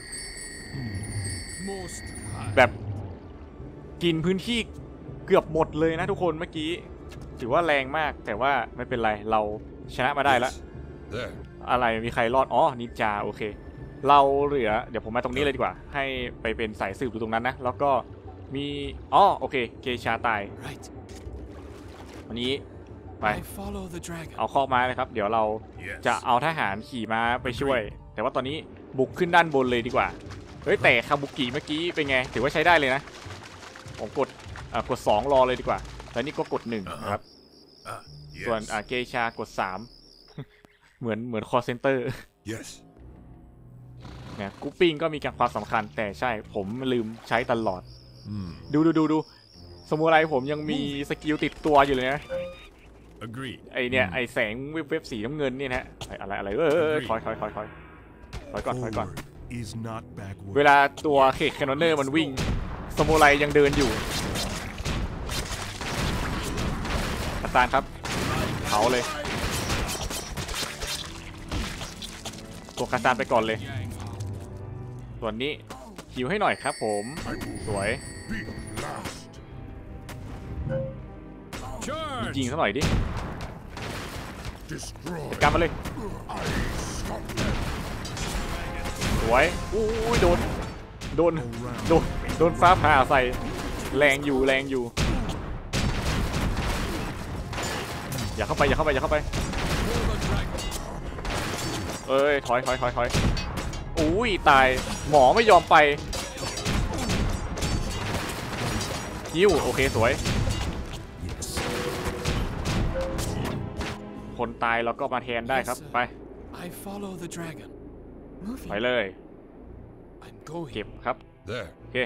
แบบกินพื้นที่เกือบหมดเลยนะทุกคนเมื่อกี้ถือว่าแรงมากแต่ว่าไม่เป็นไรเราชนะมาได้แล้วอะไรมีใครรอดอ๋อนินจาโอเคเราเหลือเดี๋ยวผมมาตรงนี้เลยดีกว่าให้ไปเป็นสายสืบอยู่ตรงนั้นนะแล้วก็มีอ๋อโอเคเกชาตายวันนี้ไปเอาข้อม้าเลยครับเดี๋ยวเราจะเอาทหารขี่ม้าไปช่วยแต่ว่าตอนนี้บุกขึ้นด้านบนเลยดีกว่าเฮ้ยแต่คาบุกิเมื่อกี้เป็นไงถือว่าใช้ได้เลยนะผมกด2รอเลยดีกว่าแล้วนี่ก็กด1นะครับส่วนเกชากด3เหมือนคอเซ็นเตอร์เนี่ยกูปิ้งก็มีความสำคัญแต่ใช่ผมลืมใช้ตลอดดูสมุไรผมยังมีสกิลติดตัวอยู่เลยนะไอเนี่ยไอแสงเว็บสีน้ำเงินนี่นะอะไรถอยก่อนเวลาตัวเคกแคนนอนเนอร์มันวิ่งสมุไรยังเดินอยู่อาจารย์ครับเผาเลยตัวคาซานไปก่อนเลยส่วนนี้คิวให้หน่อยครับผมสวยยิงซะหน่อยดิจัดการมาเลยสวยอุ้ยโดนฟ้าผ่าใส่แรงอยู่อย่าเข้าไปเอ้ยถอยอุ้ยตายหมอไม่ยอมไปยิ้วโอเคสวยคนตายแล้วก็มาแทนได้ครับไปไปเลยเก็บครับโอเค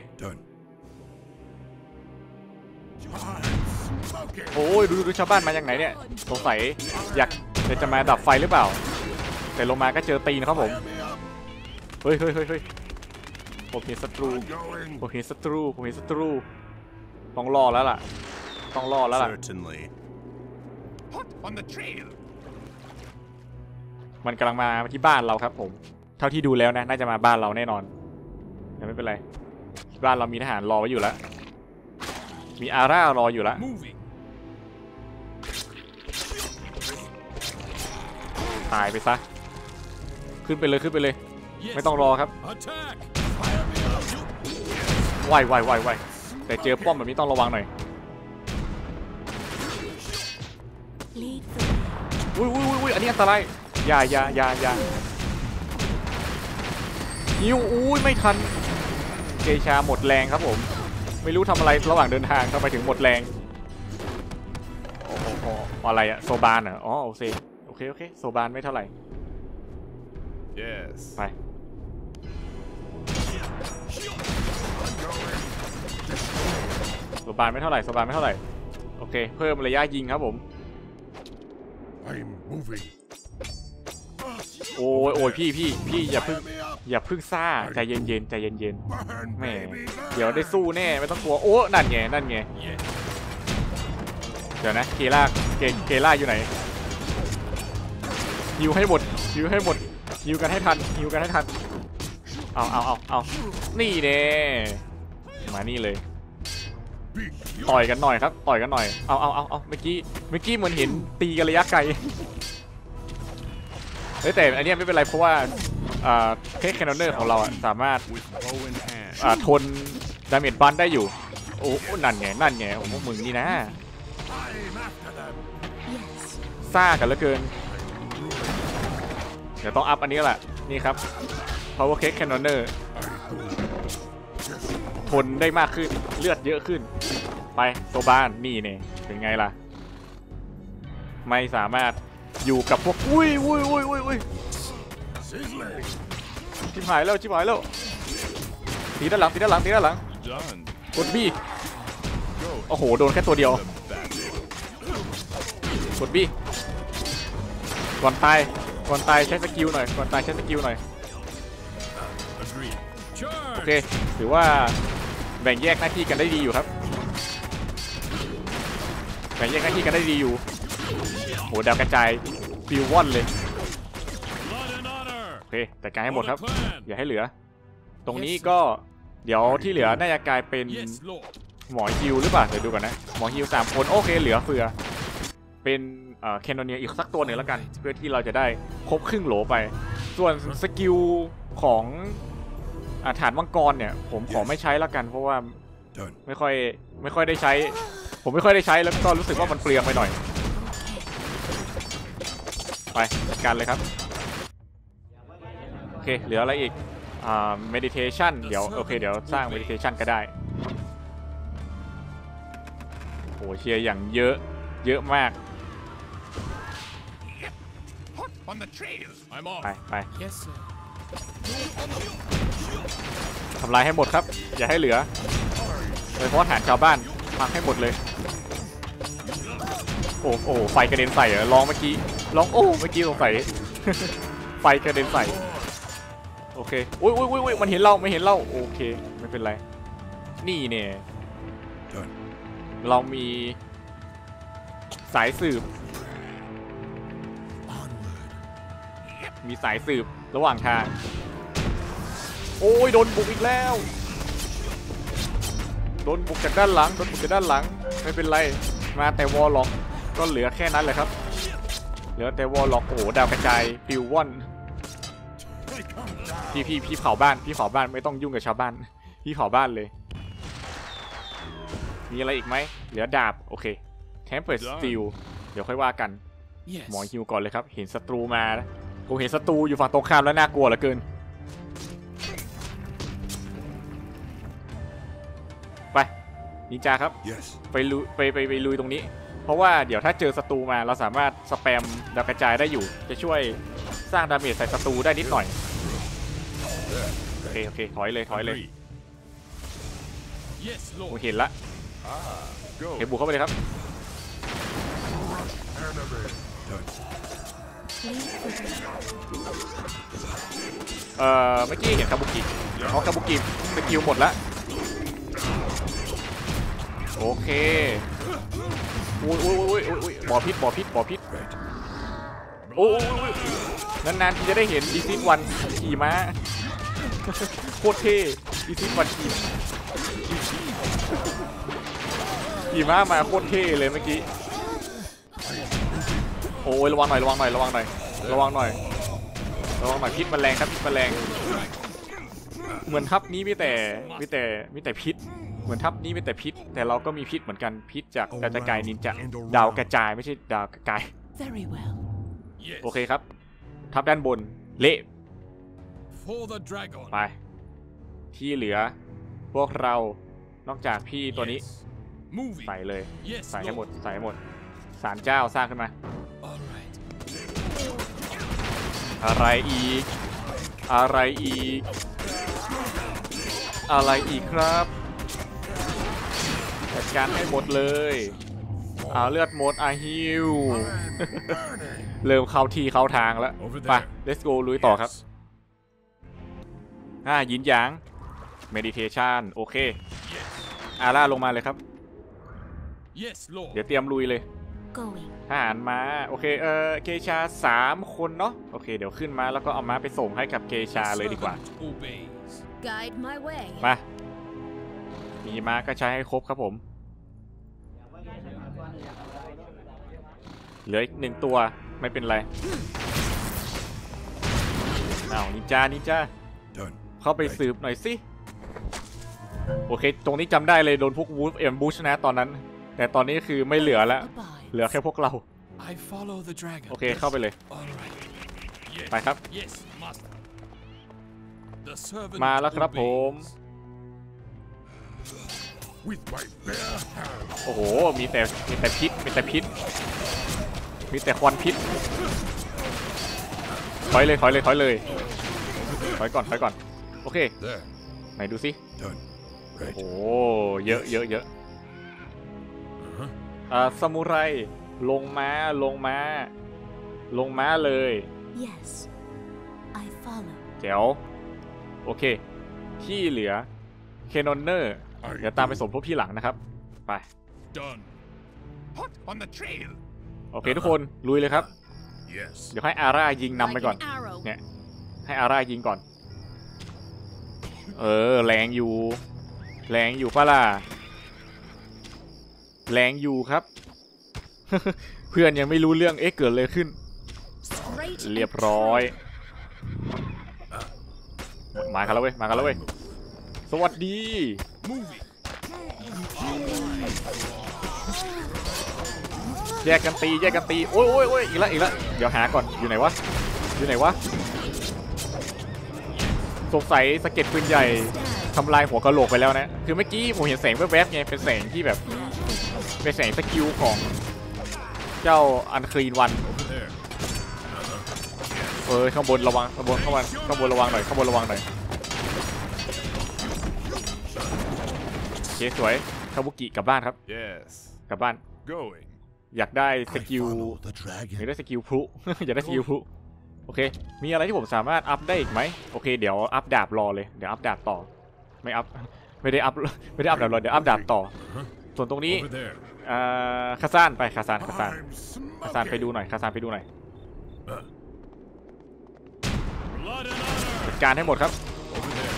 โอ้ยดูชาวบ้านมาจากไหนเนี่ยสงสัยอยากจะมาดับไฟหรือเปล่าแต่ลงมาก็เจอตีนครับผมเฮ้ยผมเห็นศัตรูต้องรอแล้วล่ะมันกำลังมาที่บ้านเราครับผมเท่าที่ดูแล้วนะน่าจะมาบ้านเราแน่นอนแต่ไม่เป็นไรบ้านเรามีทหารรอไว้อยู่แล้วมีอาร่ารออยู่แล้วตายไปซะขึ้นไปเลยไม่ต้องรอครับไวแต่เจอป้อมแบบนี้ต้องระวังหน่อยอุ้ยอันนี้อันตรายอย่าหิวอุ้ยไม่ทันเกชาหมดแรงครับผมไม่รู้ทำอะไรระหว่างเดินทางทำไมถึงหมดแรงโอ้โหอะไรอะโซบานเหรออ๋อโอเคโซบานไม่เท่าไหร่ไปโซบานไม่เท่าไหร่โอเคเพิ่มระยะยิงครับผมโอ้ยโอ้ยพี่อย่าเพิ่งซ่าใจเย็นใจเย็นแหมเดี๋ยวได้สู้แน่ไม่ต้องกลัวโอ้นั่นไง Yes. เดี๋ยวนะเกล่าอยู่ไหนฮิวให้หมดฮิวกันให้ทันเอานี่เน่มานี่เลยต่อยกันหน่อยครับเอาเมื่อกี้เหมือนเห็นตีกันระยะไกลแต่อันนี้ไม่เป็นไรเพราะว่าเคสแคนนอนเนอร์ของเราสามารถ With bow in hand. ทนดาเมจบันได้อยู่โอ้นั่นไงโอ้พวกมึงนี่นะ I'm after them. Yes. ซ่ากันเหลือเกินเดี๋ยวต้องอัพอันนี้แหละนี่ครับ Power Cake Cannoner ทนได้มากขึ้นเลือดเยอะขึ้นไปตัวบ้านนี่เนี่ยเป็นไงล่ะไม่สามารถอยู่กับพวกอุ้ย Sizzling. ชิบหายแล้วตีด้านหลัง Done. กดบี้ Go. โอ้โหโดนแค่ตัวเดียว The bandit. กดบี้ก่อนตายใช้สกิลหน่อย Agreed. โอเค Charge. ถือว่าแบ่งแยกหน้าที่กันได้ดีอยู่ครับโหดาวกระจายฟิววอนเลย Blood and honor. โอเคแต่การให้หมดครับ For the clan. อย่าให้เหลือ ตรงนี้ก็เดี๋ยวที่เหลือน่าจะกลายเป็น Yes, Lord. หมอฮิวหรือเปล่าเดี๋ยวดูก่อนนะหมอฮิว3 คนโอเคเหลือเฟือเป็นแคนนอนเนียอีกสักตัวหนึ่งแล้วกัน เพื่อที่เราจะได้ครบครึ่งโหลไป ส่วนสกิลของฐานมังกรเนี่ยผมขอไม่ใช้แล้วกันเพราะว่า Done. ไม่ค่อยได้ใช้ ผมไม่ค่อยได้ใช้แล้วก็รู้สึกว่ามันเปลืองไปหน่อยไปจัดการเลยครับโอเคเหลืออะไรอีกmeditation เดี๋ยวโอเคเดี๋ยวสร้าง meditation ก็ได้โหเชียร์อย่างเยอะมาก Hot on the trail. I'm off. ไป Yes, sir. ทำลายให้หมดครับอย่าให้เหลือโดยเฉพาะฐานชาวบ้านพังให้หมดเลยโอ้ไฟกระเด็นใส่เหรอลองเมื่อกี้เมื่อกี้สงสัย ไฟกระเด็นใส่โอเคอุ้ยมันเห็นเราไม่เห็นเราโอเคไม่เป็นไรนี่เนี่ย Done. เรามีสายสืบ มีสายสืบระหว่างทางโอ้ยโดนบุกอีกแล้วโดนบุกจากด้านหลังไม่เป็นไรมาแต่วอลล็อกก็เหลือแค่นั้นแหละครับเหลือแต่วอลล็อกโอ้โหดาวกระจายฟิววอนพี่เผาบ้านไม่ต้องยุ่งกับชาวบ้านพี่เผาบ้านเลยมีอะไรอีกไหมเหลือดาบโอเคแทมเพิร์สสตีลเดี๋ยวค่อยว่ากัน Yes. หมอฮิวก่อนเลยครับเห็นศัตรูมานะผมเห็นศัตรูอยู่ฝั่งตรงข้ามแล้วน่ากลัวเหลือเกินไปนินจาครับ Yes. ไปลุยตรงนี้เพราะว่าเดี๋ยวถ้าเจอศัตรูมาเราสามารถสแปมดาวกระจายได้อยู่จะช่วยสร้างดาเมจใส่ศัตรูได้นิดหน่อยโอเคถอยเลย Agreed. Yes, ผม Lord. เห็นละ Go. เห็นบุกเข้าไปเลยครับ Done. Lead the way. เมื่อกี้เห็นคาบุกิเพราะคาบุกิสกิลหมดละโอเคอุ้ยบ่อพิษโอ้ยนานๆที่จะได้เห็นดีซิสวันขี่ม้าโคตรเท่ดีซิสวันขี่ม้ามาโคตรเท่เลยเมื่อกี้โอ้ยระวังหน่อยพิษมันแรงครับพิษมันแรงเหมือนทัพนี้มีแต่พิษเหมือนทัพนี้มีแต่พิษแต่เราก็มีพิษเหมือนกันพิษจากดาวกระจายนินจาดาวกระจายไม่ใช่ดาวกระจาย Very well. โอเคครับทัพด้านบนเละ For the dragon. ไปที่เหลือพวกเรานอกจากพี่ตัวนี้ Yes. Moving. ใส่เลย Yes, ใส่ให้หมด Lord. ศาลเจ้าสร้างขึ้นมา All right. อะไรอีกครับจัดการให้หมดเลยเลือดหมดฮิวเริ่มเข้าที่เข้าทางแล้วไป let's go ลุยต่อครับ ยินหยาง meditation โอเคอาร่าลงมาเลยครับ Yes, Lord. เดี๋ยวเตรียมลุยเลย Going. ทหารม้าโอเคเกชา3 คนเนาะโอเคเดี๋ยวขึ้นมาแล้วก็เอาม้าไปส่งให้กับเกชาเลยดีกว่า Servant obeys. Guide my way. มามีม้าก็ใช้ให้ครบครับผมเหลืออีก1 ตัวไม่เป็นไรอ้าวนินจา Done. เข้าไปสืบหน่อยสิโอเคตรงนี้จำได้เลยโดนพวกวูฟเอ็มบูชนะตอนนั้นแต่ตอนนี้คือไม่เหลือแล้ว Abide. เหลือแค่พวกเรา I follow the dragon. โอเคเข้าไปเลย All right. Yes. ไปครับ Yes, master. The servant มาแล้วครับผม obeys. With my bare hands. โอ้โหมีแต่พิษมีแต่ควันพิษถอยเลยถอยก่อนโอเค There. ไหนดูสิ Done. โอ้ Right. โหเยอะซามูไรลงม้าเลย Yes. I follow. แจ๋วโอเคที่เหลือเคนอนเนอร์เดี๋ยวตามไปสมทบที่หลังนะครับไป Done. Hot on the trail. โอเคทุกคนลุยเลยครับ Yes. เดี๋ยวให้อาร่ายิงนำไป Like ก่อน an arrow. เนี่ยให้อาร่ายิงก่อนแรงอยู่ป่ะล่ะแรงอยู่ครับ เพื่อนยังไม่รู้เรื่องเกิดอะไรขึ้น Straight เรียบ and ร้อย true. มากันแล้วเว้ยสวัสดี Moving. แยกกันตีโอ้ยอีกแล้วเดี๋ยวหาก่อนอยู่ไหนวะสงสัยสะเก็ดปืนใหญ่ทำลายหัวกะโหลกไปแล้วนะคือเมื่อกี้ผมเห็นแสงแวบๆไงเป็นแสงที่แบบเป็นแสงสกิลของเจ้าอันคลีนวัน There. ข้างบนระวังข้างบนระวังหน่อยโอเคสวยคาบุกิกลับบ้านครับ Yes. กลับบ้าน Going. อยากได้สกิล Follow the dragon. อยากได้สกิลพลุ อยากได้สกิลพลุโอเคมีอะไรที่ผมสามารถอัพได้อีกไหมโอเคเดี๋ยวอัพดาบรอเลยเดี๋ยวอัพดาบต่อไม่ได้อัพดาบรอเดี๋ยวอัพดาบต่อส่วนตรงนี้ Over there. คาซานไปคาซาน I'm ไปดูหน่อย Blood and honor. จัดการให้หมดครับ Over there.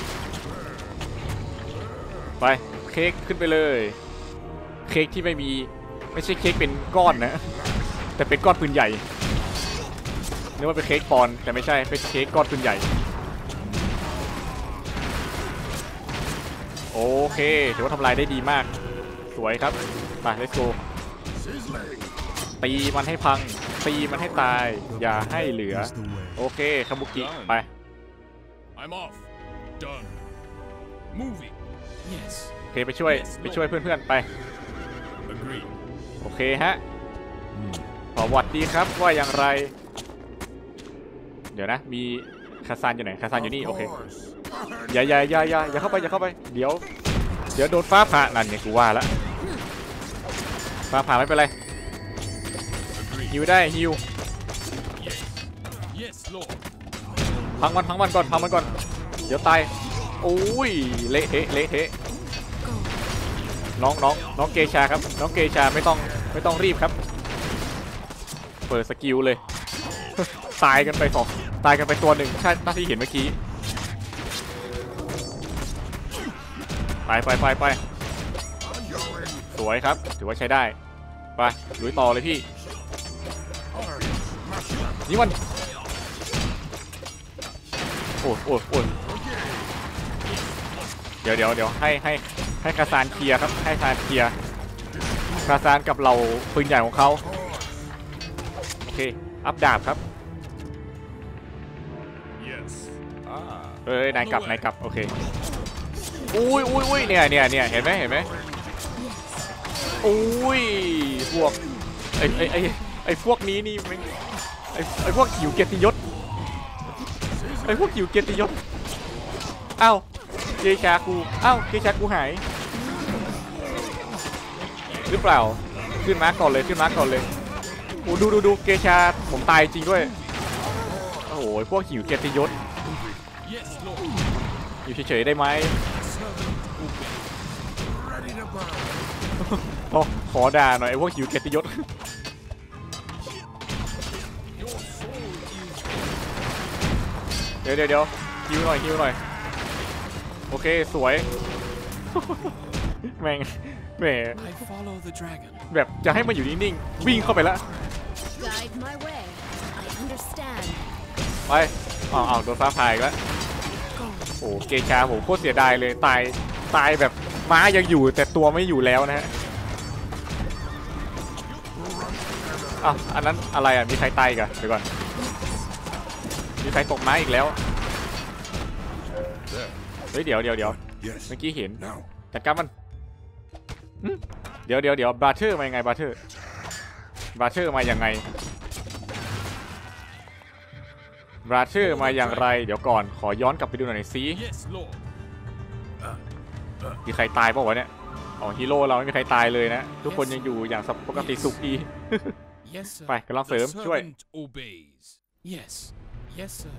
ไปเค้กขึ้นไปเลยเค้กที่ไม่ใช่เค้กเป็นก้อนนะแต่เป็นก้อนปืนใหญ่นึกว่าเป็นเค้กปอนแต่ไม่ใช่เป็นเค้กก้อนปืนใหญ่โอเคถือว่าทำลายได้ดีมากสวยครับไป let's go ตีมันให้พังตีมันให้ตายอย่าให้เหลือโอเคคาบุกิไป I'm off. Done. Moving. Yes. โอเคไปช่วยเพื่อนๆไป Agree. โอเคฮะสวัสดีครับว่าอย่างไรเดี๋ยวนะมีคาซานอยู่ไหนคาซานอยู่นี่โอเคอย่าเข้าไปเดี๋ยวโดนฟ้าผ่านั่นไงกูว่าแล้วฟ้าผ่าไม่เป็นไรฮิวได้ฮิว Yes, Lord. พังมันก่อนเดี๋ยวตายโอ้ยเละเทะน้องเกชาครับน้องเกชาไม่ต้องรีบครับเปิดสกิลเลย ตายกันไปตัวหนึ่งใช่หน้าที่เห็นเมื่อกี้ไปสวยครับถือว่าใช้ได้ไปลุยต่อเลยพี่นี่มันโอ้ยเดี๋ยวให้คาซานเคลียร์ครับให้คาซานเคลียร์คาซานกับเราปืนใหญ่ของเขาโอเคอัพดาบครับ Yes. นายกลับโอเคอุ้ยเนี่ยเห็นไหมอุ้ยพวกไอ้พวกนี้นี่ไอ้พวกหิวเกียรติยศอ้าวเกชากูหายหรือเปล่าขึ้นมาก่อนเลยโอ้ดูเกชาผมตายจริงด้วยโอ้โหพวกหิวเกียรติยศ Yes, Lord. อยู่เฉยๆได้ไหม Ready to burn. ขอด่าหน่อยไอ้พวกหิวเกียรติยศ Your soul is เดี๋ยวฮิวหน่อยโอเคสวย แม่งแหม I follow the dragon. แบบจะให้มันอยู่นิ่งๆวิ่งเข้าไปแล้ว Guide my way. I understand. ไปเอาโดนฟ้าผ่าอีกแล้วโอ้เกชาผมโคตรเสียดายเลยตายแบบม้ายังอยู่แต่ตัวไม่อยู่แล้วนะฮะอันนั้นอะไรอ่ะมีใครตายอีกันเดี๋ยวก่อนมีใครตกม้าอีกแล้วเฮ้ยเดี๋ยวเมื่อกี้เห็นจัดการมันเดี๋ยวบราเธอร์มายังไงบราเธอร์มายังไงบราเธอร์มาอย่างไรเดี๋ยวก่อนขอย้อนกลับไปดูหน่อยสิ Yes, Lord. มีใครตายเปล่าวะเนี่ยอ๋อฮีโร่เราไม่มีใครตายเลยนะทุกคนยังอยู่อย่างปกติสุขดี Yes, sir. ไปกำลังเสริม The ช่วย servant obeys. Yes. Yes, sir.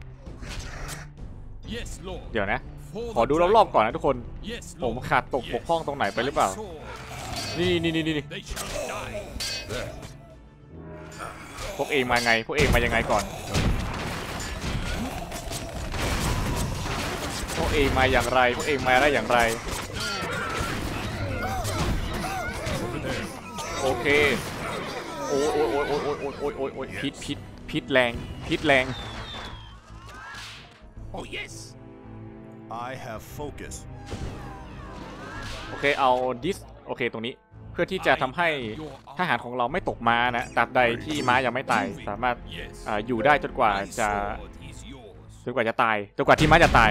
Yes, Lord. เดี๋ยวนะ For ขอ the ดู dragon. รอบๆก่อนนะทุกคน Yes, ผม Lord. ขาดตกบกพร่องตรงไหนไปหรือเปล่า My sword. นี่ They shall die. พวกเองมาไงพวกเองมายังไงก่อนพวกเองมาอย่างไรพวกเองมาได้อย่างไรโอเคโอ้ยพิษแรง Oh, yes. I have focus. โอเคเอาดิสโอเคตรงนี้เพื่อที่จะทำให้ทหารของเราไม่ตกม้านะตราบใดที่ม้ายังไม่ตายสามารถ Yes. อยู่ได้จนกว่า My จะ sword is yours. จะตายจนกว่าที่ม้าจะตาย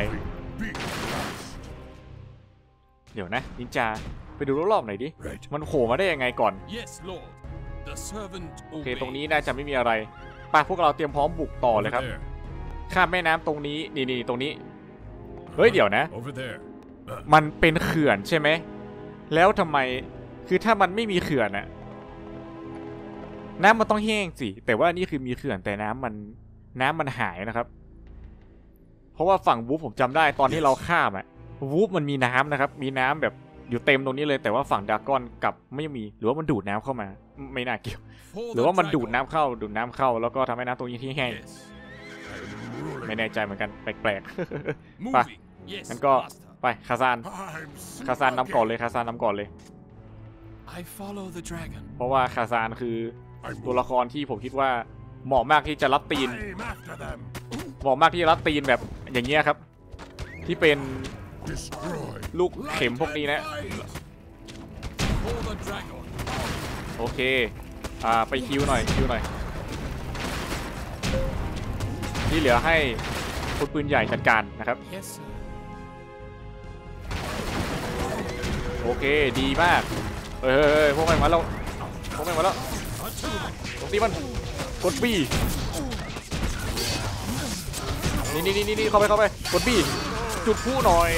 เดี๋ยวนะนินจาไปดูรอบๆหน่อยดิ Right. มันโผล่มาได้ยังไงก่อน Yes, Lord. The servant โอเค obeys. ตรงนี้น่าจะไม่มีอะไรไป่ะพวกเราเตรียมพร้อมบุกต่อเลยครับ ข้ามแม่น้ำตรงนี้นี่ตรงนี้เฮ้ยเดี๋ยวนะ Over there. มันเป็นเขื่อนใช่ไหมแล้วทำไมคือถ้ามันไม่มีเขื่อนน่ะน้ำมันต้องแห้งสิแต่ว่านี่คือมีเขื่อนแต่น้ำมันหายนะครับเพราะว่าฝั่งวูฟผมจำได้ตอนที่เราข้ามอะวูฟมันมีน้ำนะครับมีน้ำแบบอยู่เต็มตรงนี้เลยแต่ว่าฝั่งดราก้อนกลับไม่มีหรือว่ามันดูดน้ำเข้ามาไม่น่าเกี่ยว For หรือ the ว่ามันดูด dragon. น้ำเข้าแล้วก็ทำให้น้ำตรงนี้ที่แห้ง Yes. ไม่แน่ใจเหมือนกันแปลก Moving. Yes, งั้นก็ master. ไปคาซาน I'm คาซานนำก่อนเลยคาซานนำก่อนเลย I follow the dragon. เพราะว่าคาซานคือตัวละครที่ผมคิดว่าเหมาะมากที่จะรับตีน I'm after them. เหมาะมากที่จะรับตีนแบบอย่างเงี้ยครับ ที่เป็น Destroy. ลูกเข็มพวกนี้นะ For the dragon. โอเคไปคิวหน่อยที่เหลือให้คนปืนใหญ่จัดการนะครับ Yes, sir. โอเคดีมากเฮ้ยพวกมันมาแล้วตรงนี้มันกดบี้นี่เข้าไปกดบี้จุดผู้หน่อย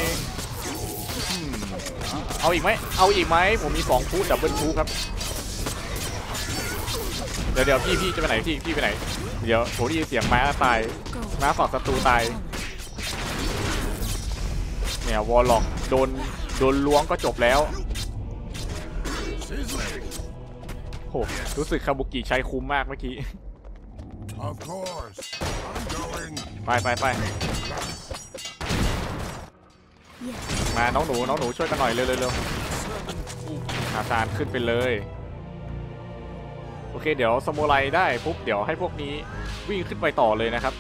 เอาอีกไหมผมมี2ผู้ดับเบิลผู้ครับเดี๋ยวพี่จะไปไหนพี่ไปไหนเดี๋ยวผมได้ยินเสียงม้าตายม้าฝั่งศัตรูตายเนี่ยวอลล็อกโดนล้วงก็จบแล้วโหรู้สึกคาบุกิใช้คุ้มมากเมื่อกี้ Of course. I'm going. ไปมาน้องหนูช่วยกันหน่อยเร็วคาซานขึ้นไปเลยโอเคเดี๋ยวสมุไรได้ปุ๊บเดี๋ยวให้พวกนี้วิ่งขึ้นไปต่อเลยนะครับ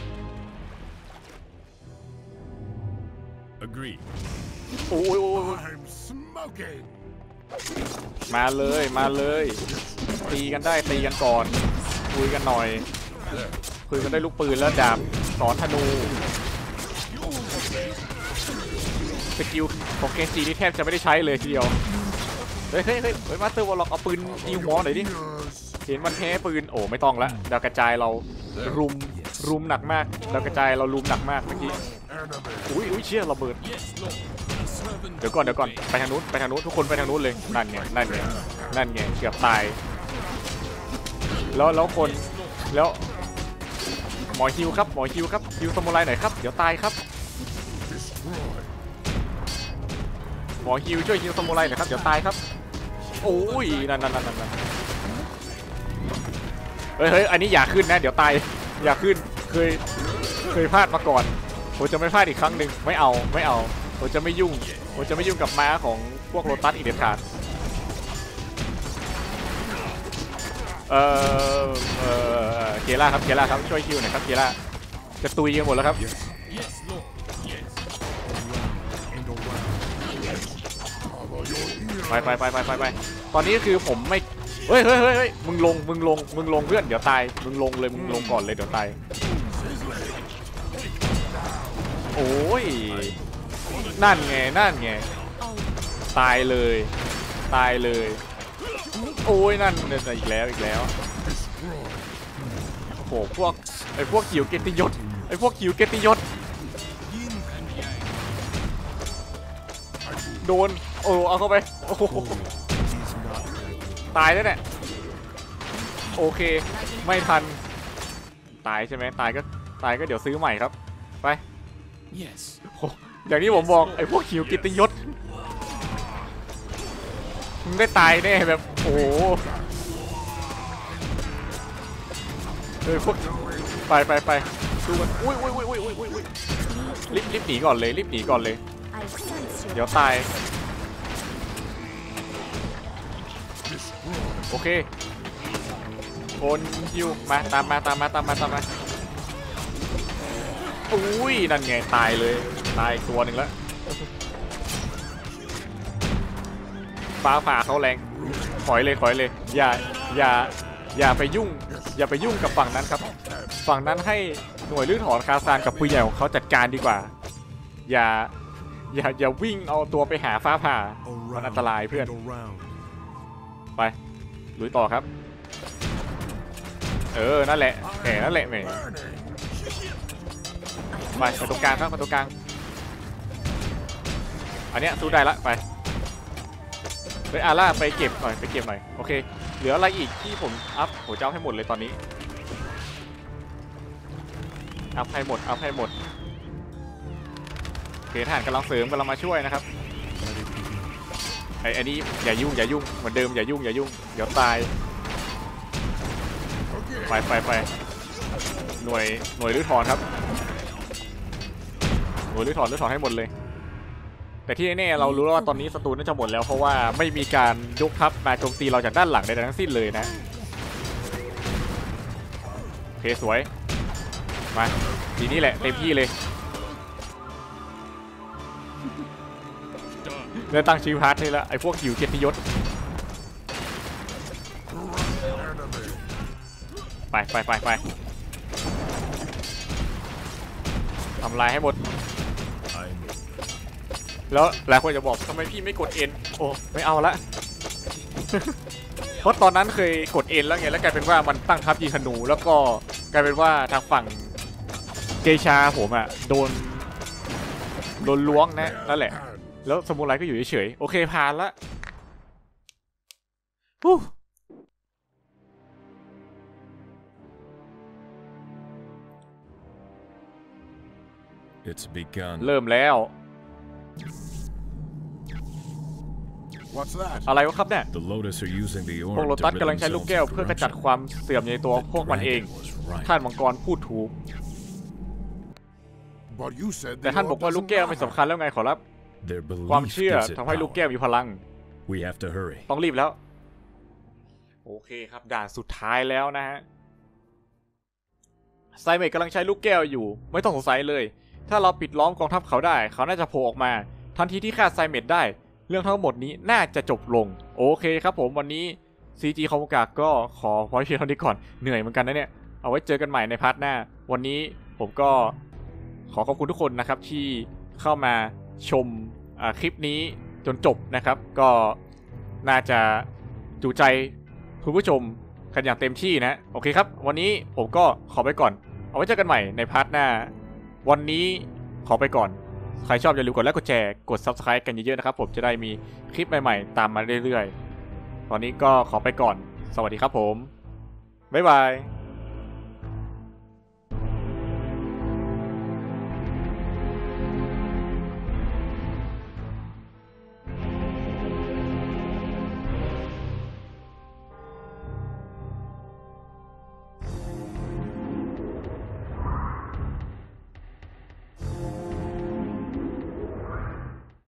Agreed. โอ้ย I'm smoking. มาเลยตีกันได้ตีกันก่อนคุยกันหน่อยคุยกันได้ลูกปืนแล้วดาบสอนธนูสกิลของเกนจินี่แทบจะไม่ได้ใช้เลยทีเดียวเฮ้ยมาสเตอร์วอลล็อกเอาปืนยิงหัวหน่อยดิ Yours. เห็นมันแพ้ปืนโอ้ไม่ต้องละดาวกระจายเรารุมหนักมากดาวกระจายเรารุมหนักมากเมื่อกี้ Enemy. อุ้ยเชี่ยระเบิด Yes, Lord. The servant เดี๋ยวก่อนไปทางนู้นทุกคนไปทางนู้นเลยนั่นไงเกือบตายแล้วคนแล้วหมอฮิวครับหมอฮิวครับฮิวซามูไรหน่อยครับเดี๋ยวตายครับ Destroy. หมอฮิวช่วยฮิวซามูไรหน่อยครับเดี๋ยวตายครับโอ้ยนั่นเฮ้ยอันนี้อย่าขึ้นนะเดี๋ยวตายอย่าขึ้นเคยพลาดมาก่อนผมจะไม่พลาดอีกครั้งหนึ่งไม่เอาผมจะไม่ยุ่งกับม้าของพวกโลตัสอีกเด็ดขาดเคล่าครับช่วยคิวหน่อยครับเคล่าจะตุยกันหมดแล้วครับ Yes, Lord. Yes. And around. Cover your ears. ไปตอนนี้คือผมไม่เฮ้ยมึงลงเพื่อนเดี๋ยวตายมึงลงก่อนเลยเดี๋ยวตายโอ้ยนั่นไงตายเลยโอ้ยนั่นอีกแล้ว Destroy. โอ้โหพวกขิวเกียรติยศโดนเอาเข้าไปโอ้โห He's not ready. ตายแล้วเนี่ยโอเคไม่ทันตายใช่ไหมตายก็เดี๋ยวซื้อใหม่ครับไป Yes. โอ้อย่างที่ผมบอกไอ้พวกขิวเกียรติยศมึงได้ตายแน่แบบโอ้โหพวกไปดูมันอุ้ยรีบหนีก่อนเลย I sense เดี๋ย your วตาย Destroy. โอเคโอนฮิวมาตามมาอุ้ยนั่นไงตายเลยตายตัวหนึ่งแล้วฟ้าผ่าเขาแรงถอยเลยอย่าไปยุ่งกับฝั่งนั้นครับฝั่งนั้นให้หน่วยลื้อถอนคาซานกับผู้ใหญ่ของเขาจัดการดีกว่าอย่าวิ่งเอาตัวไปหาฟ้าผ่ามันอันตรายเพื่อน And around. ไปลุยต่อครับนั่นแหละแหม Burning. ไปตรงกลางครับตรงกลางอันเนี้ยสู้ได้ละไปอาร่าไปเก็บหน่อยโอเคเหลืออะไรอีกที่ผมอัพผมจะเอาให้หมดเลยตอนนี้อัพให้หมดโอเคทหารกำลังเสริมกำลังมาช่วยนะครับอันนี้อย่ายุ่งเหมือนเดิมอย่ายุ่งเดี๋ยวตายไปหน่วยรื้อถอนครับหน่วยรื้อถอนให้หมดเลยแต่ที่แน่ๆเรารู้แล้วว่าตอนนี้ศัตรูน่าจะหมดแล้วเพราะว่าไม่มีการยกทัพมาโจมตีเราจากด้านหลังใดๆทั้งสิ้นเลยนะโอเคสวยมาทีนี้แหละเต็มที่เลยเริ่มตั้งชื่อพาร์ทให้แล้วไอ้พวกหิวเกียรติยศ Enemy. ไปทำลายให้หมด แล้วหลายคนจะบอกทำไมพี่ไม่กดเอ็นโอ้ไม่เอาละ เพราะตอนนั้นเคยกดเอ็นแล้วไงแล้วกลายเป็นว่ามันตั้งทัพยิงธนูแล้วก็กลายเป็นว่าทางฝั่งเกชาผมอ่ะโดนล้วงนะนั่นแหละแล้วสมุไรก็อยู่เฉยๆโอเคผ่านละฮู้ It's begun. เริ่มแล้ว What's that? อะไรวะครับเนี่ย The Lotus are using the พวก orb โล to ตัส rid กำลังใช้ลูก themselves แก้ว of เพื่อขจัด corruption. ความเสื่อมในตัวพวกมันเอง Dragon was right. ท่านมังกรพูดถูก But you said แต่ the ท่านบอก orb ว่าลูก doesn't แก้วไม่ matter. สำคัญแล้วไงขอรับ Their ความ belief เชื่อ gives it ทำให้ลูกแก้ว power. มีพลัง We have to hurry. ต้องรีบแล้วโอเคครับด่านสุดท้ายแล้วนะฮะไซเมกกำลังใช้ลูกแก้วอยู่ไม่ต้องสงสัยเลยถ้าเราปิดล้อมกองทัพเขาได้เขาน่าจะโผล่ออกมาทันทีที่ฆ่าไซเมกได้เรื่องทั้งหมดนี้น่าจะจบลงโอเคครับผมวันนี้ CG คอมกากก็ขอพอยเพียงเท่านี้ก่อนเหนื่อยเหมือนกันนะเนี่ยเอาไว้เจอกันใหม่ในพาร์ทหน้าวันนี้ผมก็ขอขอบคุณทุกคนนะครับที่เข้ามาชมคลิปนี้จนจบนะครับก็น่าจะจูใจคุณผู้ชมกันอย่างเต็มที่นะโอเคครับวันนี้ผมก็ขอไปก่อนเอาไว้เจอกันใหม่ในพาร์ทหน้าวันนี้ขอไปก่อนใครชอบอย่าลืมกดไลค์กดแชร์กด Subscribe กันเยอะๆนะครับผมจะได้มีคลิปใหม่ๆตามมาเรื่อยๆตอนนี้ก็ขอไปก่อนสวัสดีครับผมบ๊ายบาย